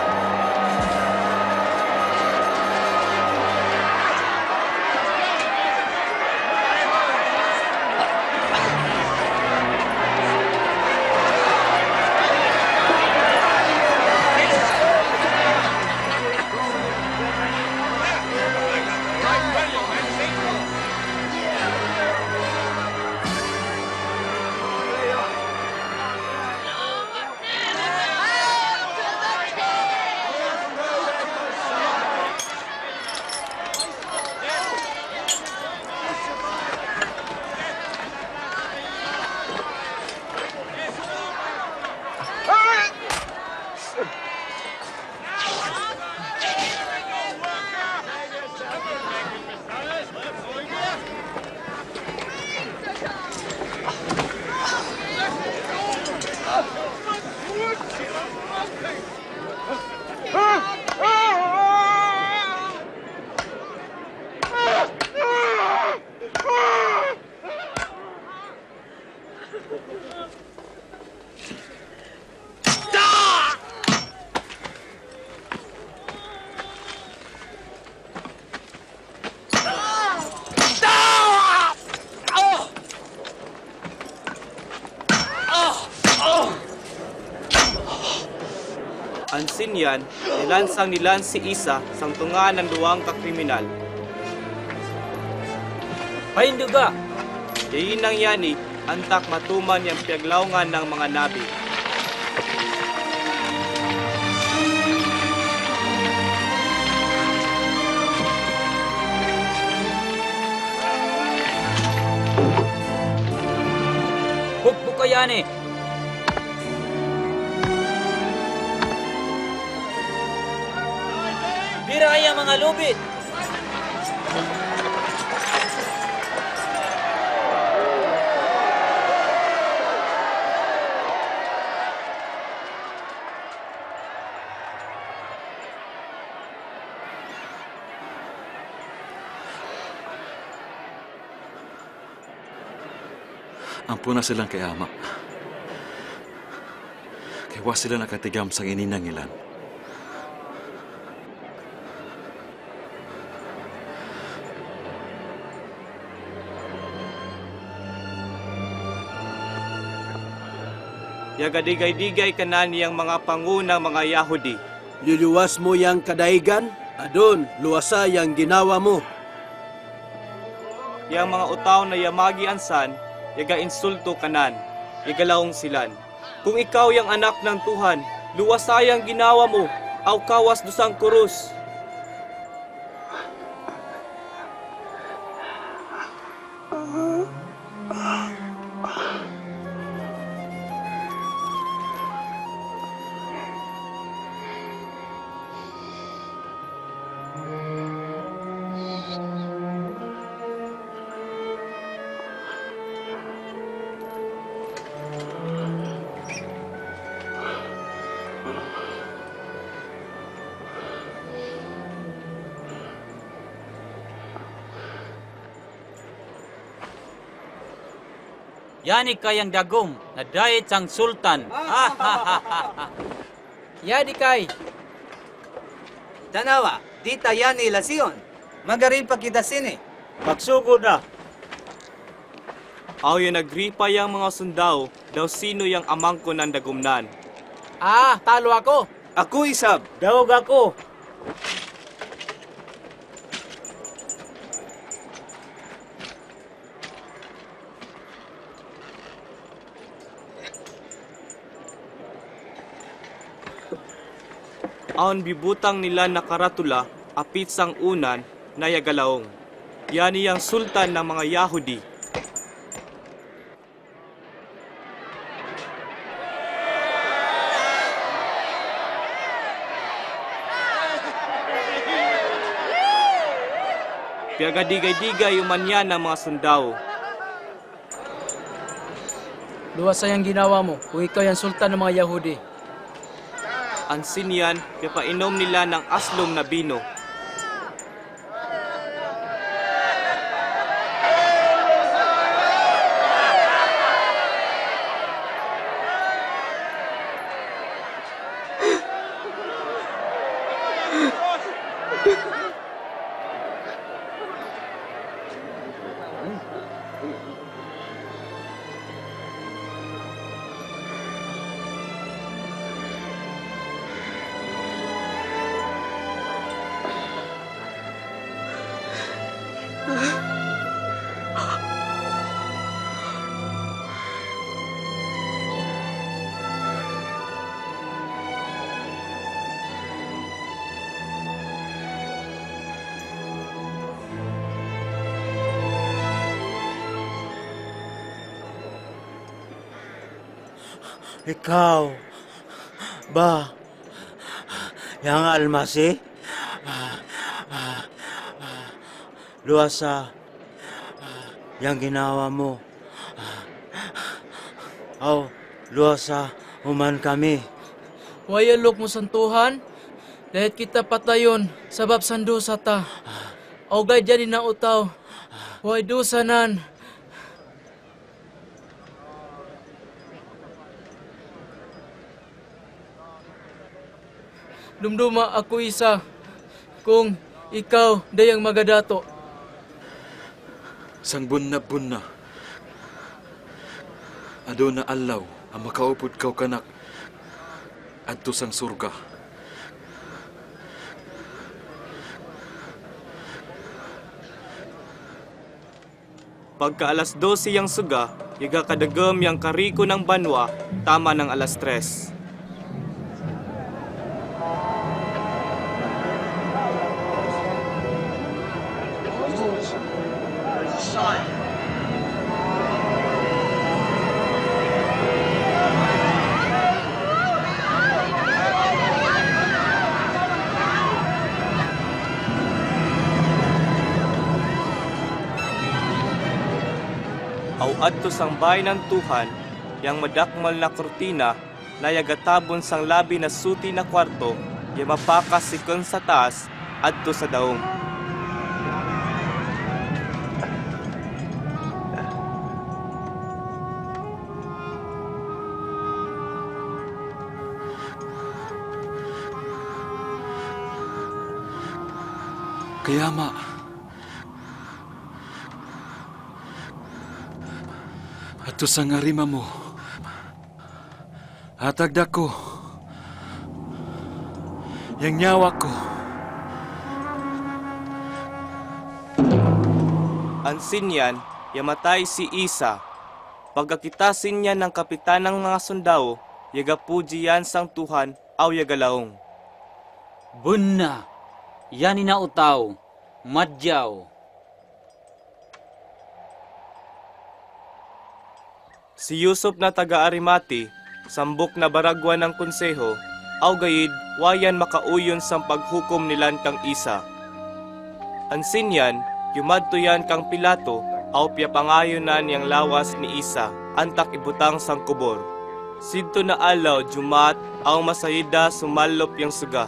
sinyan, nilansang nilan si Isa sang tunga ng duwang kakriminal. Pahinduga! Yayin nang yani, antak matuman yung piyaglawngan ng mga nabi. Bukbukayani! Biraya mga lubid! Ampuna silang kay ama. Kaya wa sila nakatigam sa ininang ilan. Yagadigay-digay kanan niyang mga pangunang mga Yahudi. Luluwas mo yang kadaigan, adon luwasa yang ginawa mo. Yang mga utaw na yamagi ansan, yaga insulto kanan, yagalawong silan. Kung ikaw yang anak ng Tuhan, luwasa yang ginawa mo, aw kawas dusang kurus. Yani kayang dagom na dayet sang sultan. Yadi kay! Tanawa, di tayan ni Lasyon. Magarin pa kita sini. Pagsugod na. Aw yung nagripa yung mga sundao, daw sino yung amang ko ng dagumnan. Talo ako! Ako isab. Dawag ako. Aon bibutang nila nakaratula, apit sang unan, na yagalaong. Yani ang sultan ng mga Yahudi. Piagadigay-digay umanya ng mga sundao. Luwasa yung ginawa mo kung ikaw yung sultan ng mga Yahudi. Ansin yan, pipainom nila ng aslom na bino. Ikaw ba yang almasi? Luwasa yang ginawa mo. Aw, luwasa human kami. Wayalok mo santuhan, dahil kita patayon sabab sandusa ta. O gay dyan na utaw, way dusanan. Dumduma ako isa, kung ikaw dayang magadato. Sang bunna-bunna, ado na alaw ang makaupod kaw kanak adto sang surga. Pagka alas 12 yang suga, yaga kadagam yang kariko ng banwa, tama ng alas 3. Aw adto sang bahay ng Tuhan, yang madakmal na kortina, na yagatabon sang labi na suti na kwarto, yang mapakas sikon sa taas, adto sa daong. Kayama, ato sa ngarima mo, hatagda ko, yang nyawa ko. Ansin yan, yamatay si Isa. Pagkakitasin niya ng kapitan ng mga sundao, yaga puji yan sang Tuhan, aw yagalaong. Bunna, yan inautaw, madyaw. Si Yusuf na taga-Arimati, sambok na baragwa ng konseho, aw gayid, wayan makauyon sang paghukom nilan kang Isa. Ansin yan, yumadto yan kang Pilato, aw piapangayonan yang lawas ni Isa, antak ibutang sang kubor. Sidto na alaw, jumat, aw masayida sumalop yang suga.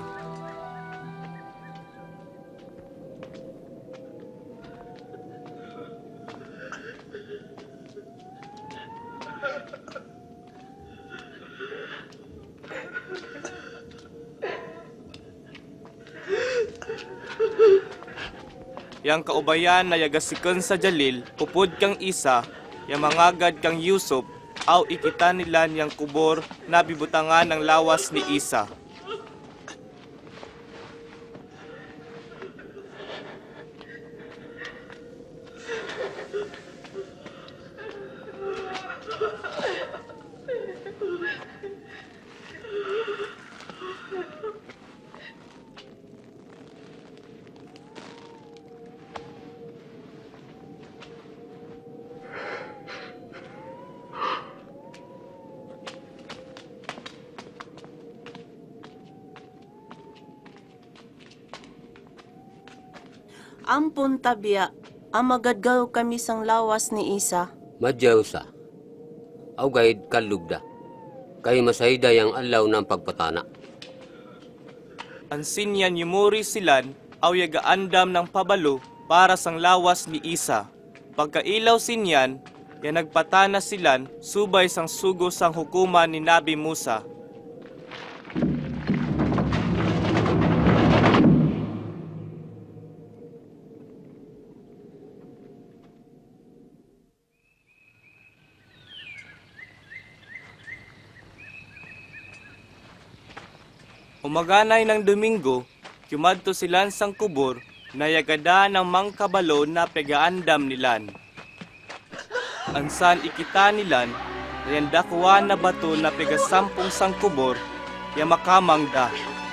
Yang kaubayan na yagasikon sa Jalil, pupod kang Isa, yang mangagad kang Yusuf, aw ikita nilan yang kubor na bibutangan ng lawas ni Isa. Ampun tabya, amagadgaw kami sang lawas ni Isa. Madyaw sa. Aw gayid kalugda. Kay masayda yang alaw ng pagpatana. Ansin yan yumuri silan, aw yagaandam ng pabalo para sang lawas ni Isa. Pagkailaw sinyan, yan nagpatana silan, subay sang sugo sang hukuman ni Nabi Musa. Umaganay ng Domingo, kumadto silan sang kubor, na yagada ng mangkabalo na pegaandam nilan. Ansan ikita nilan, yan dakwa na bato na pegasampung sang kubor, ya makamangda.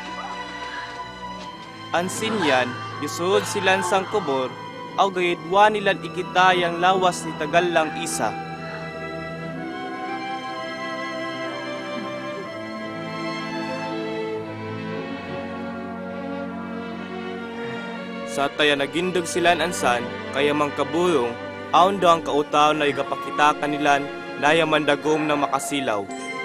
Ansin yan, yusuod silan sang kubor, aw gayidwa nilan ikita yang lawas ni Tagalang Isa. Sa taya nagindog silan ansan, kaya mangkabulong, aon daw ang kautaw na igapakita kanilan, na mandagom na makasilaw.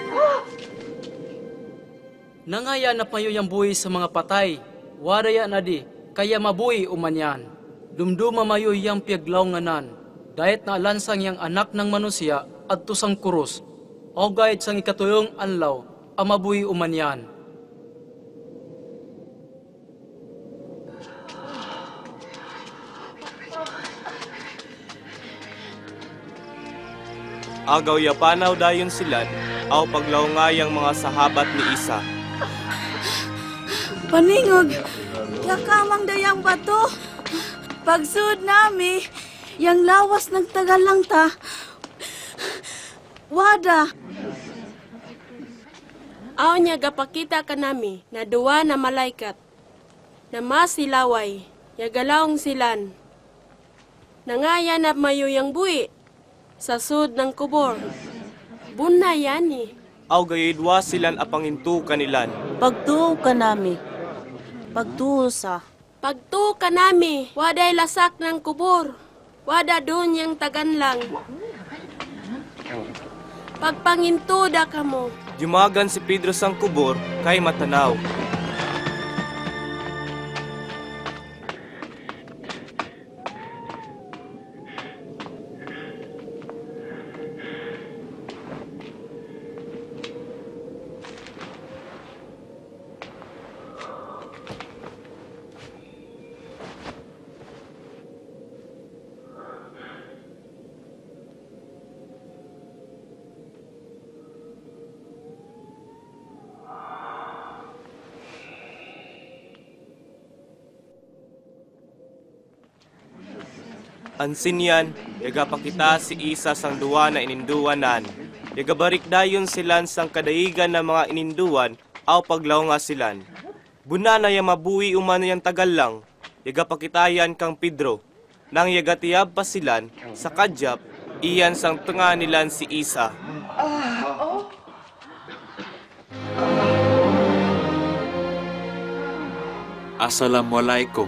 Nangaya na payo yung buhi sa mga patay, waraya na di, kaya mabuhi umanyan. Dumduma mayo yung piaglawnganan, dahit na alansang yung anak ng manusia at tusang kurus, o gayit sang ikatuyong anlaw, ang mabuhi umanyan. Agaw yapanaw dayon silan, aw paglaungayang mga sahabat ni Isa. Paningog, yakamang dayang bato. Pagsud nami, Yang lawas ng tagalang ta. Wada. Aw niya gapakita ka nami na duwa na malaikat. Na masilaway, yagalawang silan. Nangaya na mayo yang bui sa sud ng kubor. Bunayani. Aw gayidwa silan apangintu kanilan. Pagtuo ka nami. Pagtuo sa. Pagtuo ka nami, waday lasak ng kubor. Wada doon yang taganlang. Pagpangintuda ka mo. Jumagan si Pedro sang kubor kay matanaw. Ansin yan, yagapakita si Isa sang duwa na ininduwanan. Yagabarik dayon silan sang kadayigan na mga ininduwan aw paglaw nga silan. Buna na mabuhi umano yang tagal lang, yagapakitayan kang Pedro. Nang yagatiyab pa silan, sa kadyap, iyan sang tunga nilan si Isa. Assalamualaikum.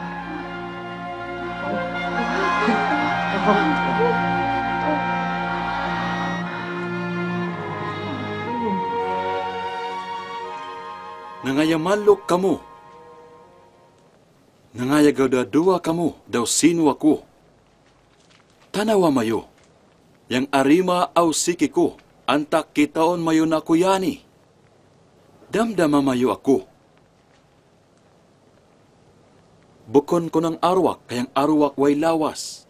Nangayamalok kamu. Nangayagadaduwa kamu daw sino ako. Tanawa mayo. Yang arima aw siki ko. Antak kitaon mayo na kuyani. Damdama mayo ako. Bukon ko ng arwak, kayang arwak way lawas.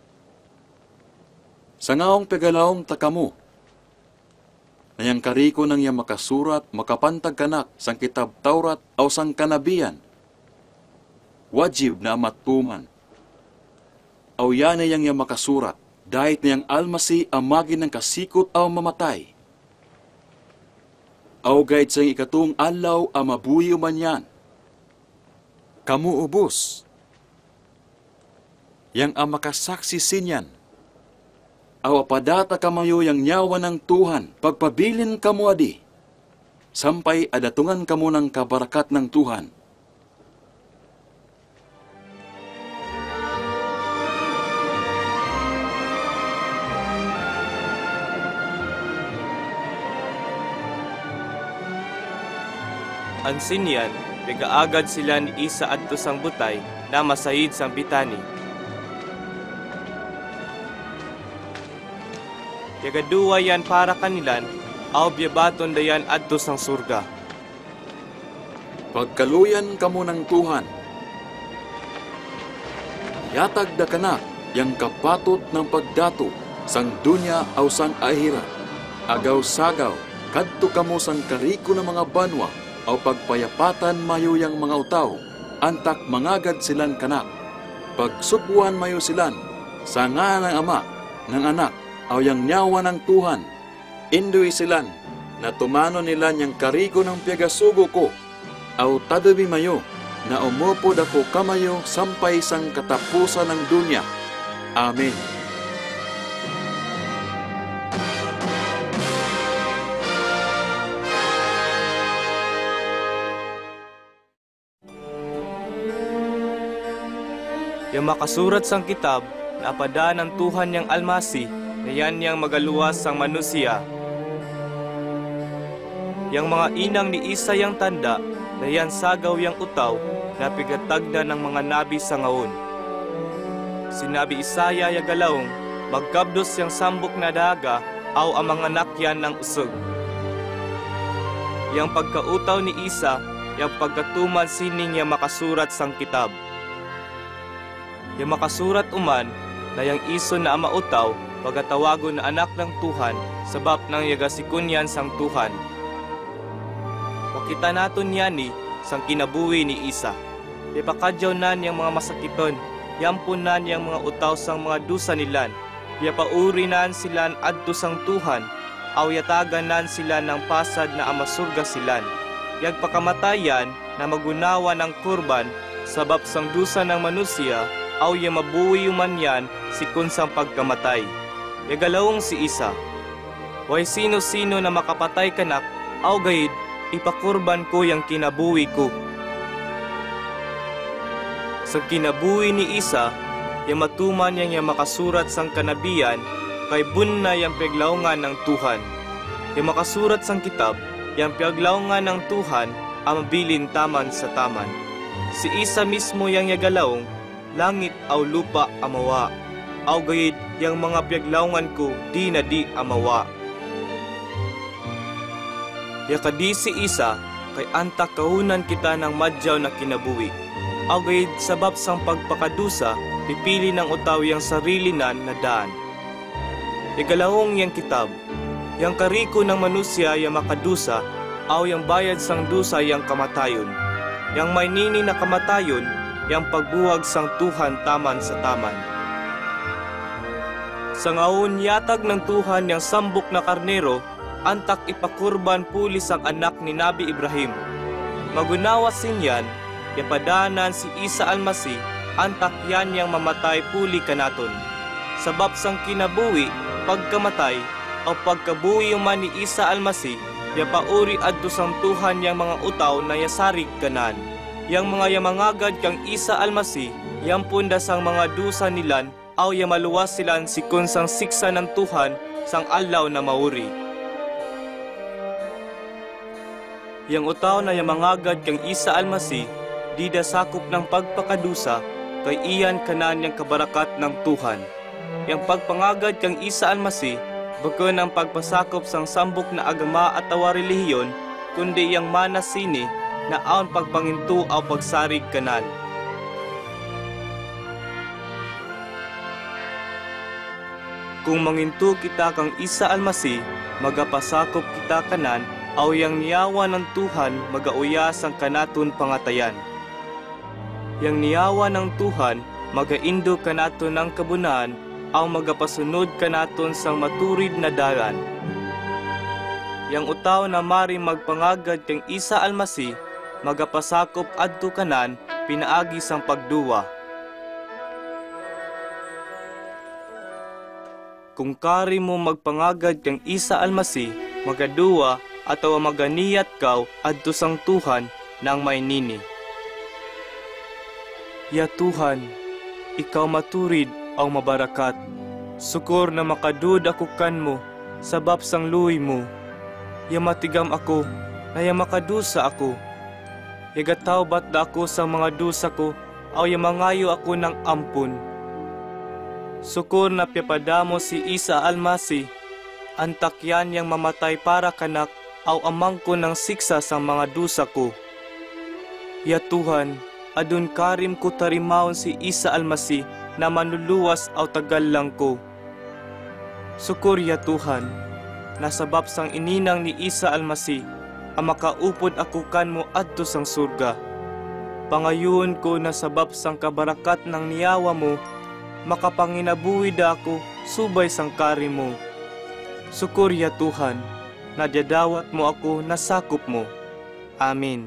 Sangaong pegalawong takamu, nayang kariko nang yang makasurat, makapantag kanak, sang kitab Taurat, o sang kanabiyan. Wajib na matuman. Aw yan yang makasurat, dahit niyang almasi amagin ng kasikot aw mamatay. Aw gayt sang ikatung alaw amabuhi uman yan. Kamu ubos. Yang amakasaksi sinyan. Awa padata kamayo yang nyawa ng Tuhan, pagpabilin kamu adi. Sampay adatungan kamu ng kabarakat ng Tuhan. Ansin yan, pigaagad sila ni Isa adto sang butay na masayid sang Bitani. Yagaduwa yan para kanilan, aw biyabaton dayan adto sang surga. Pagkaluyan kamo ng Tuhan. Yatag da kanak, yang kapatot ng pagdato, sang dunya aw sang ahira. Agaw-sagaw, kadto kamo sang kariko ng mga banwa, aw pagpayapatan mayo yang mga utaw, antak mangagad silan kanak. Pagsubuan mayo silan, sa nga ng ama, ng anak, aw yang nyawa ng Tuhan. Indoy silan, na tumano nila yang kariko ng piyagasugo ko, aw tadabi mayo, na umupod ako kamayo sampay sang katapusan ng dunya. Amen. Yang makasurat sang kitab, na apadaan ng Tuhan yang almasi, na yan yang magaluwas sang manusia. Yang mga inang ni Isa yang tanda, na yan sagaw yang utaw, na pigatagda ng mga nabi sa ngaon. Sinabi Isaya yagalaong, magkabdos yang sambok na daga, aw ang mga nakyan ng usog. Yang pagkautaw ni Isa, yang pagkatuman sining yang makasurat sang kitab. Yang makasurat uman, na yang ison na amautaw, pagatawago na anak ng Tuhan, sabap ng yagasikunyan sang Tuhan. Makita naton yani, sang kinabuhi ni Isa. Ipakadyaw nan yang mga masakiton, yampunan yang mga utaw sang mga dusa nilan, yapaurinan silan adto sang Tuhan, aw yataganan sila ng pasad na amasurga silan. Yagpakamatayan na magunawa ng kurban, sabab sang dusa ng manusia, aw yamabuwi man yan si kunsang pagkamatay. Yagalawong si Isa, way sino-sino na makapatay kanak, aw gayid, ipakurban ko yang kinabuhi ko. Sa kinabuhi ni Isa, yamatuman yang makasurat sang kanabiyan, kay bunna yang paglaungan ng Tuhan. Yang makasurat sang kitab, yang paglaungan ng Tuhan, ang mabilin taman sa taman. Si Isa mismo yang yagalaong, langit aw lupa amawa, aw gayid yang mga paglaungan ko di na di amawa. Yakadi si Isa, kay antak kahunan kita ng madyaw na kinabuhi. Aw gayid sabab sang pagpakadusa, pipili ng utaw yang sarili na daan. Igalawong yang kitab, yang kariko ng manusia yang makadusa, aw yang bayad sang dusa yang kamatayon. Yang may nini na kamatayon, yang pagbuwag sang Tuhan taman sa taman. Sa ngaon yatag ng Tuhan yang sambok na karnero, antak ipakurban pulis ang anak ni Nabi Ibrahim. Magunawa sinyan, yapadanan si Isa Almasi, antak yan yang mamatay puli kanaton. Sabab sang kinabuhi, pagkamatay, o pagkabuhi man ni Isa Almasi, yapauri adto sang Tuhan yang mga utaw na yasarig kanan. Yang mga yamangagad kang Isa Almasi, yang punda sang mga dusa nilan, aw yamaluwas silan si kunsang siksa ng Tuhan, sang alaw na mauri. Yang utaw na yamangagad kang Isa Almasi, di da sakop ng pagpakadusa, kay iyan kanan yang kabarakat ng Tuhan. Yang pagpangagad kang Isa Almasi, bakon ang pagpasakop sang sambok na agama at awa relihiyon, kundi yang manas sini, na aon pagpangintu o pagsarig kanan. Kung mangintu kita kang Isa Almasi, magapasakop kita kanan, aw yang niyawa ng Tuhan magauya sang kanaton pangatayan. Yang niyawa ng Tuhan, magaindo kanaton ng kabunan, aw magapasunod kanaton sang maturid na dalan. Yang utaw na mari magpangagad kang Isa Almasi, magapasakop adto kanan, pinaagi sang pagduwa. Kung kari mo magpangagad kang Isa Almasi, magaduwa, atawa maganiyat kaw adto sang Tuhan nang may nini. Ya Tuhan, ikaw maturid ang mabarakat. Sukor na makadud ako kanmo, sabab sang luwi mo. Ya matigam ako, na ya makadusa ako. Ya gatawbat da ako sa mga dusa ko, aw ya mangayo ako ng ampun. Sukor na piyapadamo si Isa Almasi, antakyan yang mamatay para kanak, aw amang ko ng siksa sa mga dusa ko. Ya Tuhan, adun karim ko tarimawon si Isa Almasi na manluluwas aw tagal lang ko. Sukur ya Tuhan, nasabab sang ininang ni Isa Almasi, ang makaupod ako kanmo adto sang surga. Pangayon ko na sabab sang kabarakat ng niyawa mo, makapanginabuhi da ako subay sang karim mo. Sukur ya Tuhan, nadyadawat mo ako na sakop mo. Amen.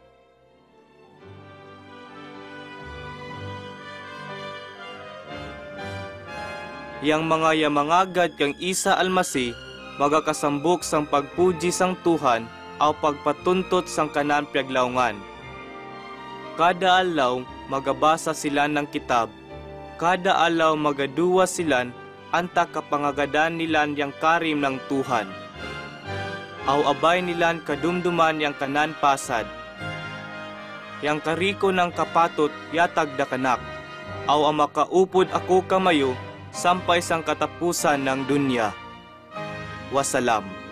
Yang mga yamangagad kang Isa Almasi, magakasambok sang pagpuji sang Tuhan, aw pagpatuntot sang kanan paglaungan. Kada alaw, magabasa sila ng kitab. Kada alaw, magaduwa silan, anta kapangagadan nilan yang karim ng Tuhan. Aw abay nilan kadumduman yang kanan pasad. Yang kariko ng kapatot, yatag da kanak. Aw ang makaupod ako kamayo, sampay sang katapusan ng dunya. Wasalam.